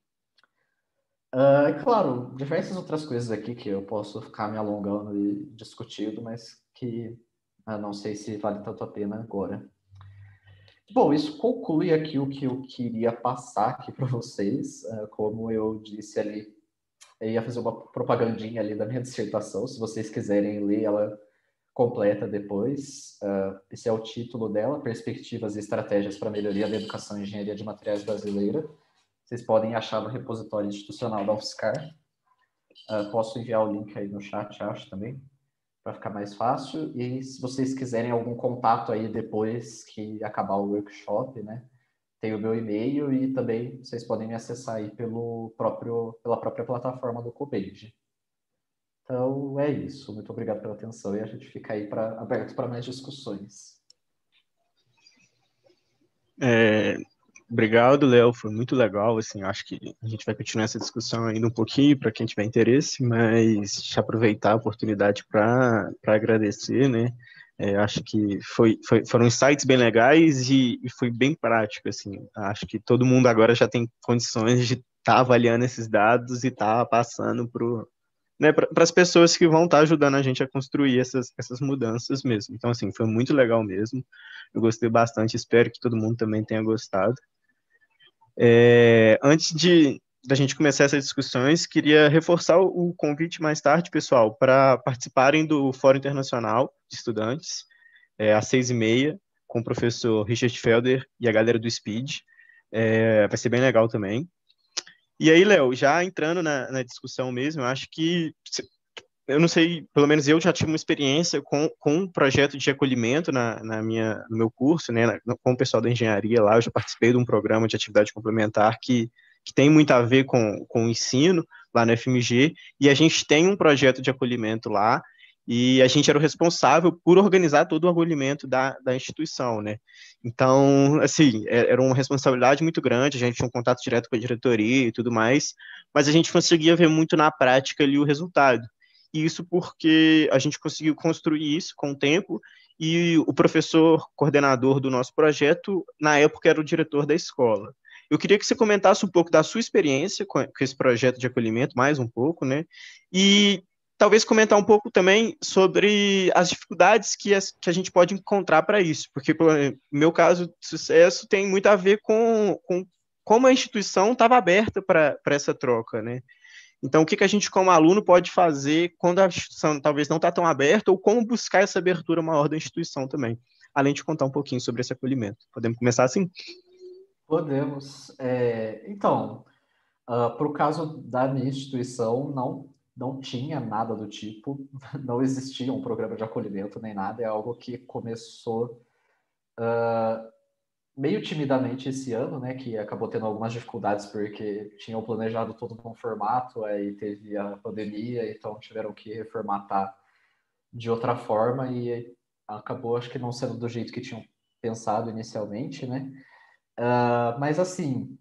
Uh, claro, diversas outras coisas aqui que eu posso ficar me alongando e discutindo, mas que uh, não sei se vale tanto a pena agora. Bom, isso conclui aqui o que eu queria passar aqui para vocês. Uh, como eu disse ali, eu ia fazer uma propagandinha ali da minha dissertação, se vocês quiserem ler ela completa depois. Uh, esse é o título dela, Perspectivas e Estratégias para a Melhoria da Educação e Engenharia de Materiais Brasileira. Vocês podem achar no repositório institucional da UFSCar. Uh, posso enviar o link aí no chat, acho, também, para ficar mais fácil. E se vocês quiserem algum contato aí depois que acabar o workshop, né, tem o meu e-mail e também vocês podem me acessar aí pelo próprio, pela própria plataforma do Cobage. Então é isso. Muito obrigado pela atenção e a gente fica aí pra, aberto para mais discussões. É, obrigado, Léo, foi muito legal, assim, acho que a gente vai continuar essa discussão ainda um pouquinho para quem tiver interesse, mas já aproveitar a oportunidade para agradecer, né? É, acho que foi, foi, foram insights bem legais e, e foi bem prático, assim. Acho que todo mundo agora já tem condições de estar tá avaliando esses dados e estar tá passando para, né, para as pessoas que vão estar tá ajudando a gente a construir essas, essas mudanças mesmo. Então, assim, foi muito legal mesmo. Eu gostei bastante, espero que todo mundo também tenha gostado. É, antes de da gente começar essas discussões, queria reforçar o convite mais tarde, pessoal, para participarem do Fórum Internacional de Estudantes, é, às seis e meia, com o professor Richard Felder e a galera do SPEED. É, vai ser bem legal também. E aí, Léo, já entrando na, na discussão mesmo, eu acho que, eu não sei, pelo menos eu já tive uma experiência com, com um projeto de acolhimento na, na minha, no meu curso, né, na, com o pessoal da engenharia lá, eu já participei de um programa de atividade complementar que, que tem muito a ver com, com o ensino lá na F M G, e a gente tem um projeto de acolhimento lá, e a gente era o responsável por organizar todo o acolhimento da, da instituição, né? Então, assim, era uma responsabilidade muito grande, a gente tinha um contato direto com a diretoria e tudo mais, mas a gente conseguia ver muito na prática ali o resultado. E isso porque a gente conseguiu construir isso com o tempo, e o professor coordenador do nosso projeto, na época, era o diretor da escola. Eu queria que você comentasse um pouco da sua experiência com, com esse projeto de acolhimento, mais um pouco, né? E talvez comentar um pouco também sobre as dificuldades que, as, que a gente pode encontrar para isso, porque no meu caso de sucesso tem muito a ver com, com como a instituição estava aberta para essa troca, né? Então, o que, que a gente, como aluno, pode fazer quando a instituição talvez não está tão aberta, ou como buscar essa abertura maior da instituição também, além de contar um pouquinho sobre esse acolhimento. Podemos começar assim? Podemos. É, então, uh, para o caso da minha instituição, não, não tinha nada do tipo, não existia um programa de acolhimento nem nada, é algo que começou uh, meio timidamente esse ano, né, que acabou tendo algumas dificuldades porque tinham planejado todo num formato, aí teve a pandemia, então tiveram que reformatar de outra forma e acabou, acho que não sendo do jeito que tinham pensado inicialmente, né? Uh, mas assim,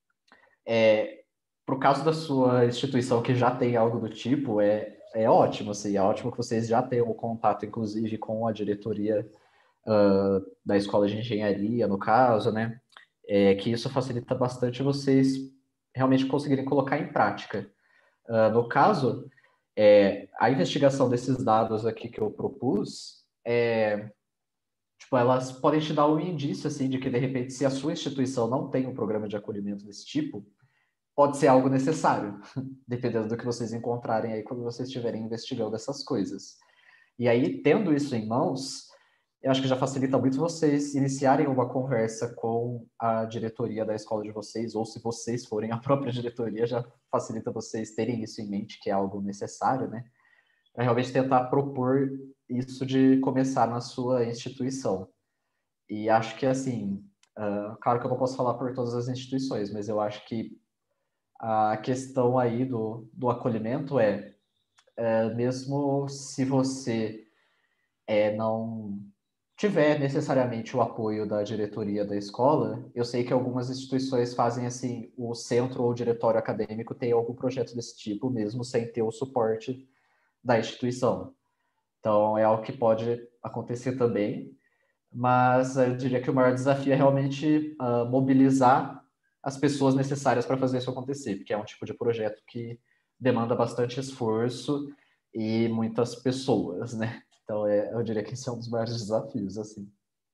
é, pro caso da sua instituição que já tem algo do tipo, é, é ótimo, assim, é ótimo que vocês já tenham o contato, inclusive, com a diretoria uh, da escola de engenharia, no caso, né? É, que isso facilita bastante vocês realmente conseguirem colocar em prática. Uh, no caso, é, a investigação desses dados aqui que eu propus, é, tipo, elas podem te dar um indício, assim, de que, de repente, se a sua instituição não tem um programa de acolhimento desse tipo, pode ser algo necessário, dependendo do que vocês encontrarem aí quando vocês estiverem investigando essas coisas. E aí, tendo isso em mãos, eu acho que já facilita muito vocês iniciarem uma conversa com a diretoria da escola de vocês, ou se vocês forem a própria diretoria, já facilita vocês terem isso em mente, que é algo necessário, né? Para realmente tentar propor isso de começar na sua instituição. E acho que, assim, uh, claro que eu não posso falar por todas as instituições, mas eu acho que a questão aí do, do acolhimento é, é, mesmo se você é, não tiver necessariamente o apoio da diretoria da escola, eu sei que algumas instituições fazem assim, o centro ou o diretório acadêmico tem algum projeto desse tipo, mesmo sem ter o suporte da instituição. Então, é algo que pode acontecer também, mas eu diria que o maior desafio é realmente uh, mobilizar as pessoas necessárias para fazer isso acontecer, porque é um tipo de projeto que demanda bastante esforço e muitas pessoas, né? Então, é, eu diria que esse é um dos maiores desafios, assim.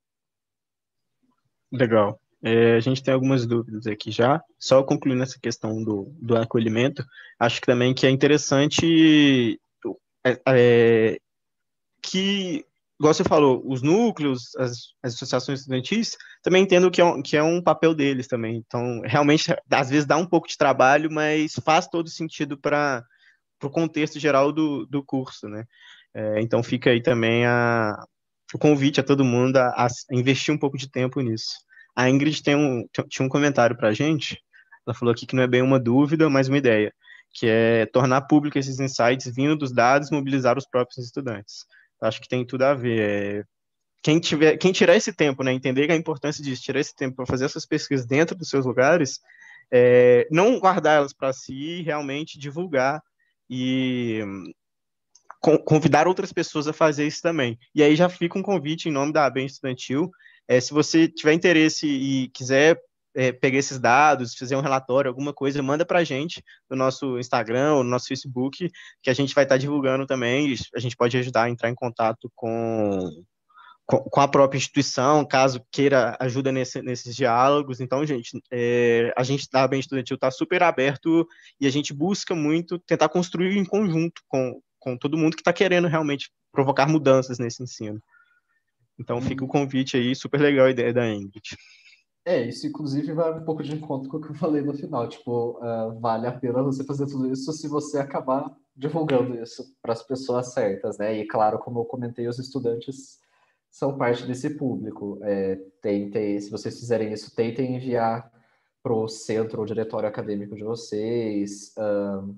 Legal. É, a gente tem algumas dúvidas aqui já. Só concluindo essa questão do, do acolhimento, acho que também que é interessante é, é, que, igual você falou, os núcleos, as, as associações estudantis, também entendo que é, um, que é um papel deles também. Então, realmente, às vezes dá um pouco de trabalho, mas faz todo sentido para o contexto geral do, do curso, né? É, então, fica aí também a, o convite a todo mundo a, a investir um pouco de tempo nisso. A Ingrid tem um, tinha um comentário para a gente, ela falou aqui que não é bem uma dúvida, mas uma ideia, que é tornar público esses insights vindo dos dados, mobilizar os próprios estudantes. Acho que tem tudo a ver. É, quem, tiver, quem tirar esse tempo, né, entender a importância disso, tirar esse tempo para fazer essas pesquisas dentro dos seus lugares, é, não guardar elas para si, realmente divulgar e convidar outras pessoas a fazer isso também. E aí já fica um convite em nome da ABEM Estudantil. É, se você tiver interesse e quiser é, pegar esses dados, fazer um relatório, alguma coisa, manda para a gente no nosso Instagram ou no nosso Facebook, que a gente vai estar divulgando também. A gente pode ajudar a entrar em contato com, com, com a própria instituição, caso queira ajuda nesse, nesses diálogos. Então, gente, é, a gente da ABEM Estudantil está super aberto e a gente busca muito tentar construir em conjunto com com todo mundo que está querendo realmente provocar mudanças nesse ensino. Então, fica o convite aí, super legal a ideia da Ingrid. É, isso inclusive vai um pouco de encontro com o que eu falei no final, tipo, uh, vale a pena você fazer tudo isso se você acabar divulgando isso para as pessoas certas, né? E claro, como eu comentei, os estudantes são parte desse público. É, tentem, se vocês fizerem isso, tentem enviar para o centro ou diretório acadêmico de vocês, uh,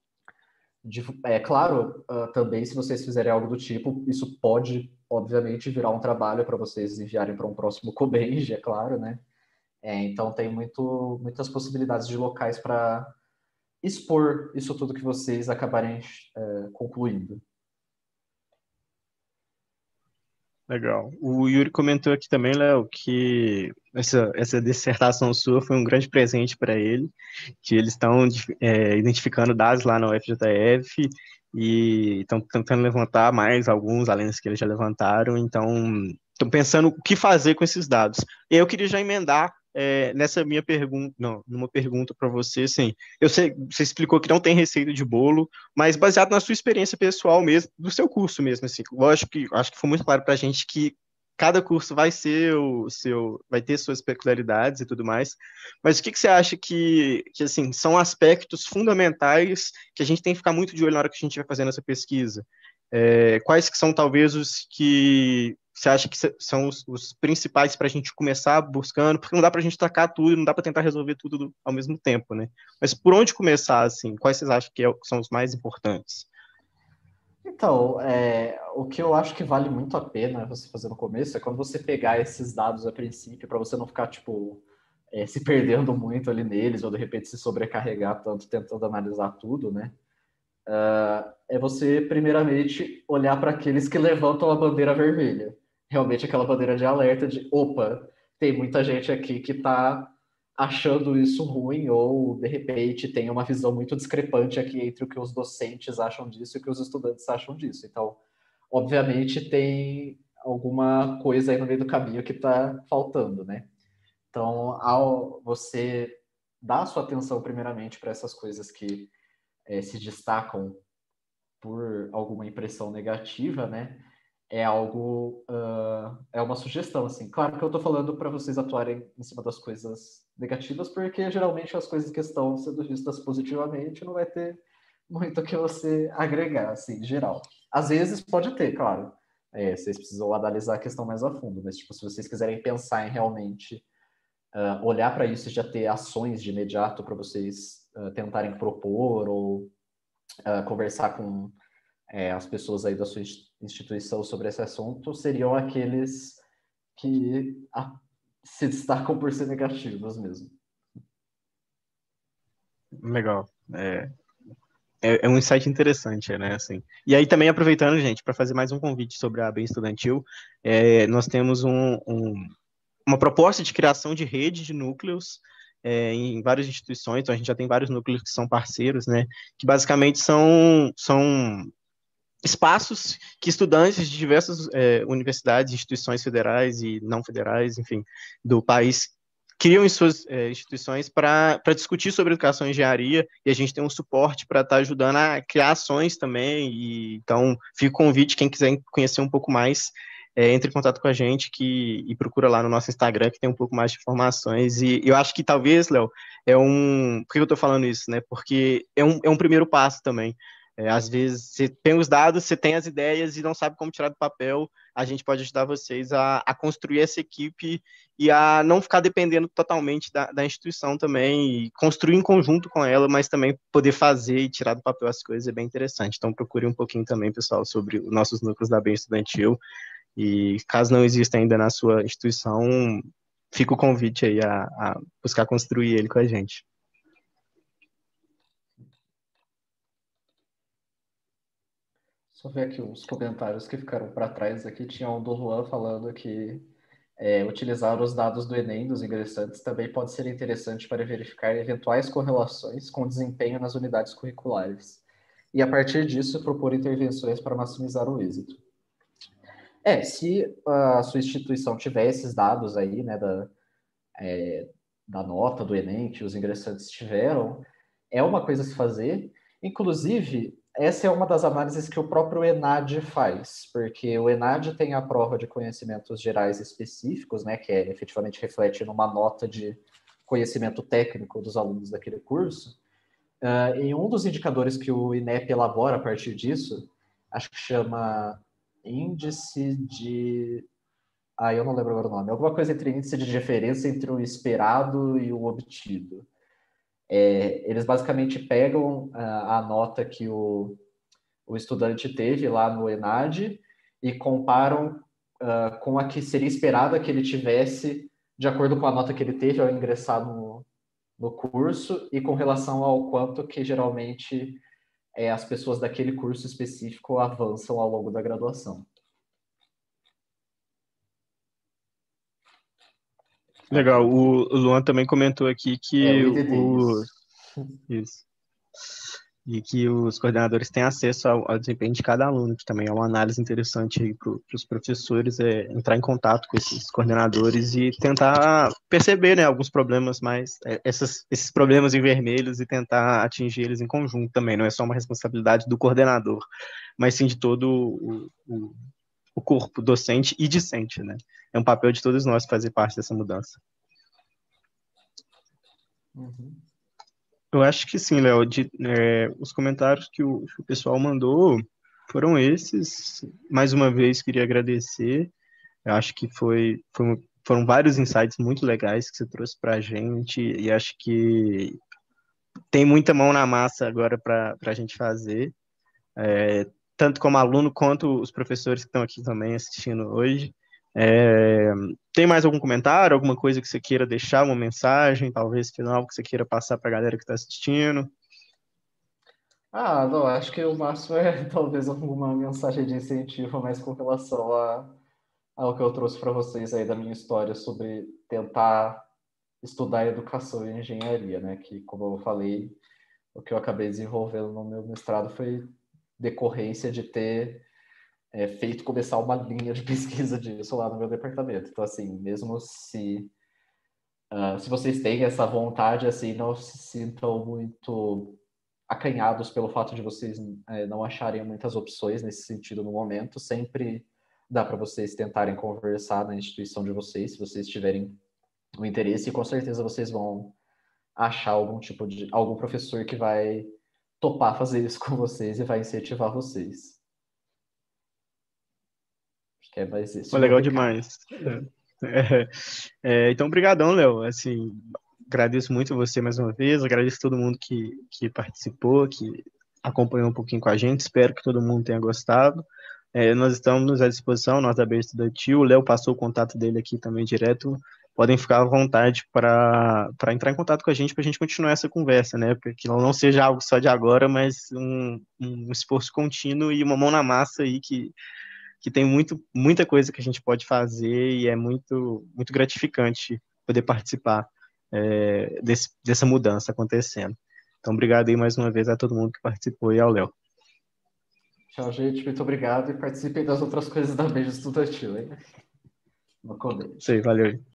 é claro, uh, também se vocês fizerem algo do tipo, isso pode, obviamente, virar um trabalho para vocês enviarem para um próximo Cobenge, é claro, né? É, então tem muito, muitas possibilidades de locais para expor isso tudo que vocês acabarem uh, concluindo. Legal. O Yuri comentou aqui também, Léo, que essa, essa dissertação sua foi um grande presente para ele, que eles estão é, identificando dados lá na U F J F e estão tentando levantar mais alguns, além dos que eles já levantaram, então estão pensando o que fazer com esses dados. E eu queria já emendar é, nessa minha pergunta, não, numa pergunta para você, assim, eu sei, você explicou que não tem receita de bolo, mas baseado na sua experiência pessoal mesmo, do seu curso mesmo, assim, lógico que acho que foi muito claro para a gente que cada curso vai ser o seu, vai ter suas peculiaridades e tudo mais, mas o que, que você acha que, que, assim, são aspectos fundamentais que a gente tem que ficar muito de olho na hora que a gente vai fazendo essa pesquisa? É, quais que são talvez os que você acha que são os, os principais para a gente começar buscando, porque não dá para a gente tacar tudo, não dá para tentar resolver tudo do, ao mesmo tempo, né? Mas por onde começar, assim? Quais vocês acham que, é, que são os mais importantes? Então, é, o que eu acho que vale muito a pena você fazer no começo é quando você pegar esses dados a princípio, para você não ficar, tipo, é, se perdendo muito ali neles, ou de repente se sobrecarregar tanto tentando analisar tudo, né? Uh, é você, primeiramente, olhar para aqueles que levantam a bandeira vermelha. Realmente aquela bandeira de alerta de, opa, tem muita gente aqui que está achando isso ruim, ou, de repente, tem uma visão muito discrepante aqui entre o que os docentes acham disso e o que os estudantes acham disso. Então, obviamente, tem alguma coisa aí no meio do caminho que está faltando, né? Então, ao você dar sua atenção, primeiramente, para essas coisas que É, se destacam por alguma impressão negativa, né? É algo, uh, é uma sugestão, assim. Claro que eu estou falando para vocês atuarem em cima das coisas negativas, porque geralmente as coisas que estão sendo vistas positivamente não vai ter muito o que você agregar, assim, em geral. Às vezes pode ter, claro. É, vocês precisam analisar a questão mais a fundo, mas tipo, se vocês quiserem pensar em realmente uh, olhar para isso e já ter ações de imediato para vocês uh, tentarem propor ou uh, conversar com é, as pessoas aí da sua instituição sobre esse assunto, seriam aqueles que a, se destacam por ser negativos mesmo. Legal. É, é, é um insight interessante, né? Assim. E aí também aproveitando, gente, para fazer mais um convite sobre a ABEM Estudantil, é, nós temos um, um, uma proposta de criação de rede de núcleos é, em várias instituições, então a gente já tem vários núcleos que são parceiros, né? Que basicamente são, são espaços que estudantes de diversas é, universidades, instituições federais e não federais, enfim, do país, criam em suas é, instituições para discutir sobre educação e engenharia, e a gente tem um suporte para estar tá ajudando a criar ações também, e então fica o convite, quem quiser conhecer um pouco mais, é, entre em contato com a gente que, e procura lá no nosso Instagram, que tem um pouco mais de informações, e eu acho que talvez, Léo, é um... Por que eu estou falando isso, né? Porque é um, é um primeiro passo também. É, às vezes você tem os dados, você tem as ideias e não sabe como tirar do papel, a gente pode ajudar vocês a, a construir essa equipe e a não ficar dependendo totalmente da, da instituição também, e construir em conjunto com ela, mas também poder fazer e tirar do papel as coisas é bem interessante. Então procure um pouquinho também, pessoal, sobre os nossos núcleos da Bem Estudantil, e caso não exista ainda na sua instituição, fica o convite aí a, a buscar construir ele com a gente. Só ver aqui os comentários que ficaram para trás aqui. Tinha um do Luan falando que é, utilizar os dados do Enem dos ingressantes também pode ser interessante para verificar eventuais correlações com o desempenho nas unidades curriculares. E, a partir disso, propor intervenções para maximizar o êxito. É, se a sua instituição tiver esses dados aí, né, da, é, da nota do Enem que os ingressantes tiveram, é uma coisa a se fazer. Inclusive, essa é uma das análises que o próprio ENAD faz, porque o ENAD tem a prova de conhecimentos gerais específicos, né, que é, efetivamente reflete numa nota de conhecimento técnico dos alunos daquele curso. Uh, em um dos indicadores que o INEP elabora a partir disso, acho que chama índice de... Ah, eu não lembro agora o nome. Alguma coisa entre índice de diferença entre o esperado e o obtido. É, eles basicamente pegam uh, a nota que o, o estudante teve lá no ENAD e comparam uh, com a que seria esperada que ele tivesse de acordo com a nota que ele teve ao ingressar no, no curso e com relação ao quanto que geralmente é, as pessoas daquele curso específico avançam ao longo da graduação. Legal, o Luan também comentou aqui que é, o I D D, o... isso. isso. E que os coordenadores têm acesso ao, ao desempenho de cada aluno, que também é uma análise interessante para os professores, é entrar em contato com esses coordenadores e tentar perceber, né, alguns problemas mais, é, essas, esses problemas em vermelhos, e tentar atingir eles em conjunto também. Não é só uma responsabilidade do coordenador, mas sim de todo o, o, o corpo docente e discente, né? É um papel de todos nós fazer parte dessa mudança. Uhum. Eu acho que sim, Léo. De, é, os comentários que o, que o pessoal mandou foram esses. Mais uma vez, queria agradecer. Eu acho que foi, foi, foram vários insights muito legais que você trouxe para a gente, e acho que tem muita mão na massa agora para a gente fazer, é, tanto como aluno quanto os professores que estão aqui também assistindo hoje. É, tem mais algum comentário, alguma coisa que você queira deixar, uma mensagem, talvez final, que você queira passar para a galera que está assistindo? Ah, não, acho que o máximo é talvez alguma mensagem de incentivo, mas com relação a, ao que eu trouxe para vocês aí da minha história sobre tentar estudar educação e engenharia, né? Que, como eu falei, o que eu acabei desenvolvendo no meu mestrado foi decorrência de ter é, feito começar uma linha de pesquisa disso lá no meu departamento. Então, assim, mesmo se uh, se vocês têm essa vontade, assim, não se sintam muito acanhados pelo fato de vocês é, não acharem muitas opções nesse sentido no momento. Sempre dá para vocês tentarem conversar na instituição de vocês, se vocês tiverem o interesse, e com certeza vocês vão achar algum tipo de algum professor que vai topar fazer isso com vocês e vai incentivar vocês. Acho que é mais esse Foi o meu legal recado. demais. É, é, então, brigadão, Léo. Assim, agradeço muito você mais uma vez, agradeço todo mundo que, que participou, que acompanhou um pouquinho com a gente. Espero que todo mundo tenha gostado. É, nós estamos à disposição, nós da B Estudantil. O Léo passou o contato dele aqui também direto. Podem ficar à vontade para entrar em contato com a gente, para a gente continuar essa conversa, né? Para que não seja algo só de agora, mas um, um esforço contínuo e uma mão na massa aí que, que tem muito, muita coisa que a gente pode fazer, e é muito, muito gratificante poder participar é, desse, dessa mudança acontecendo. Então, obrigado aí mais uma vez a todo mundo que participou e ao Léo. Tchau, gente. Muito obrigado e participem das outras coisas da Beijo Estudantil, hein? No começo. Isso aí, valeu.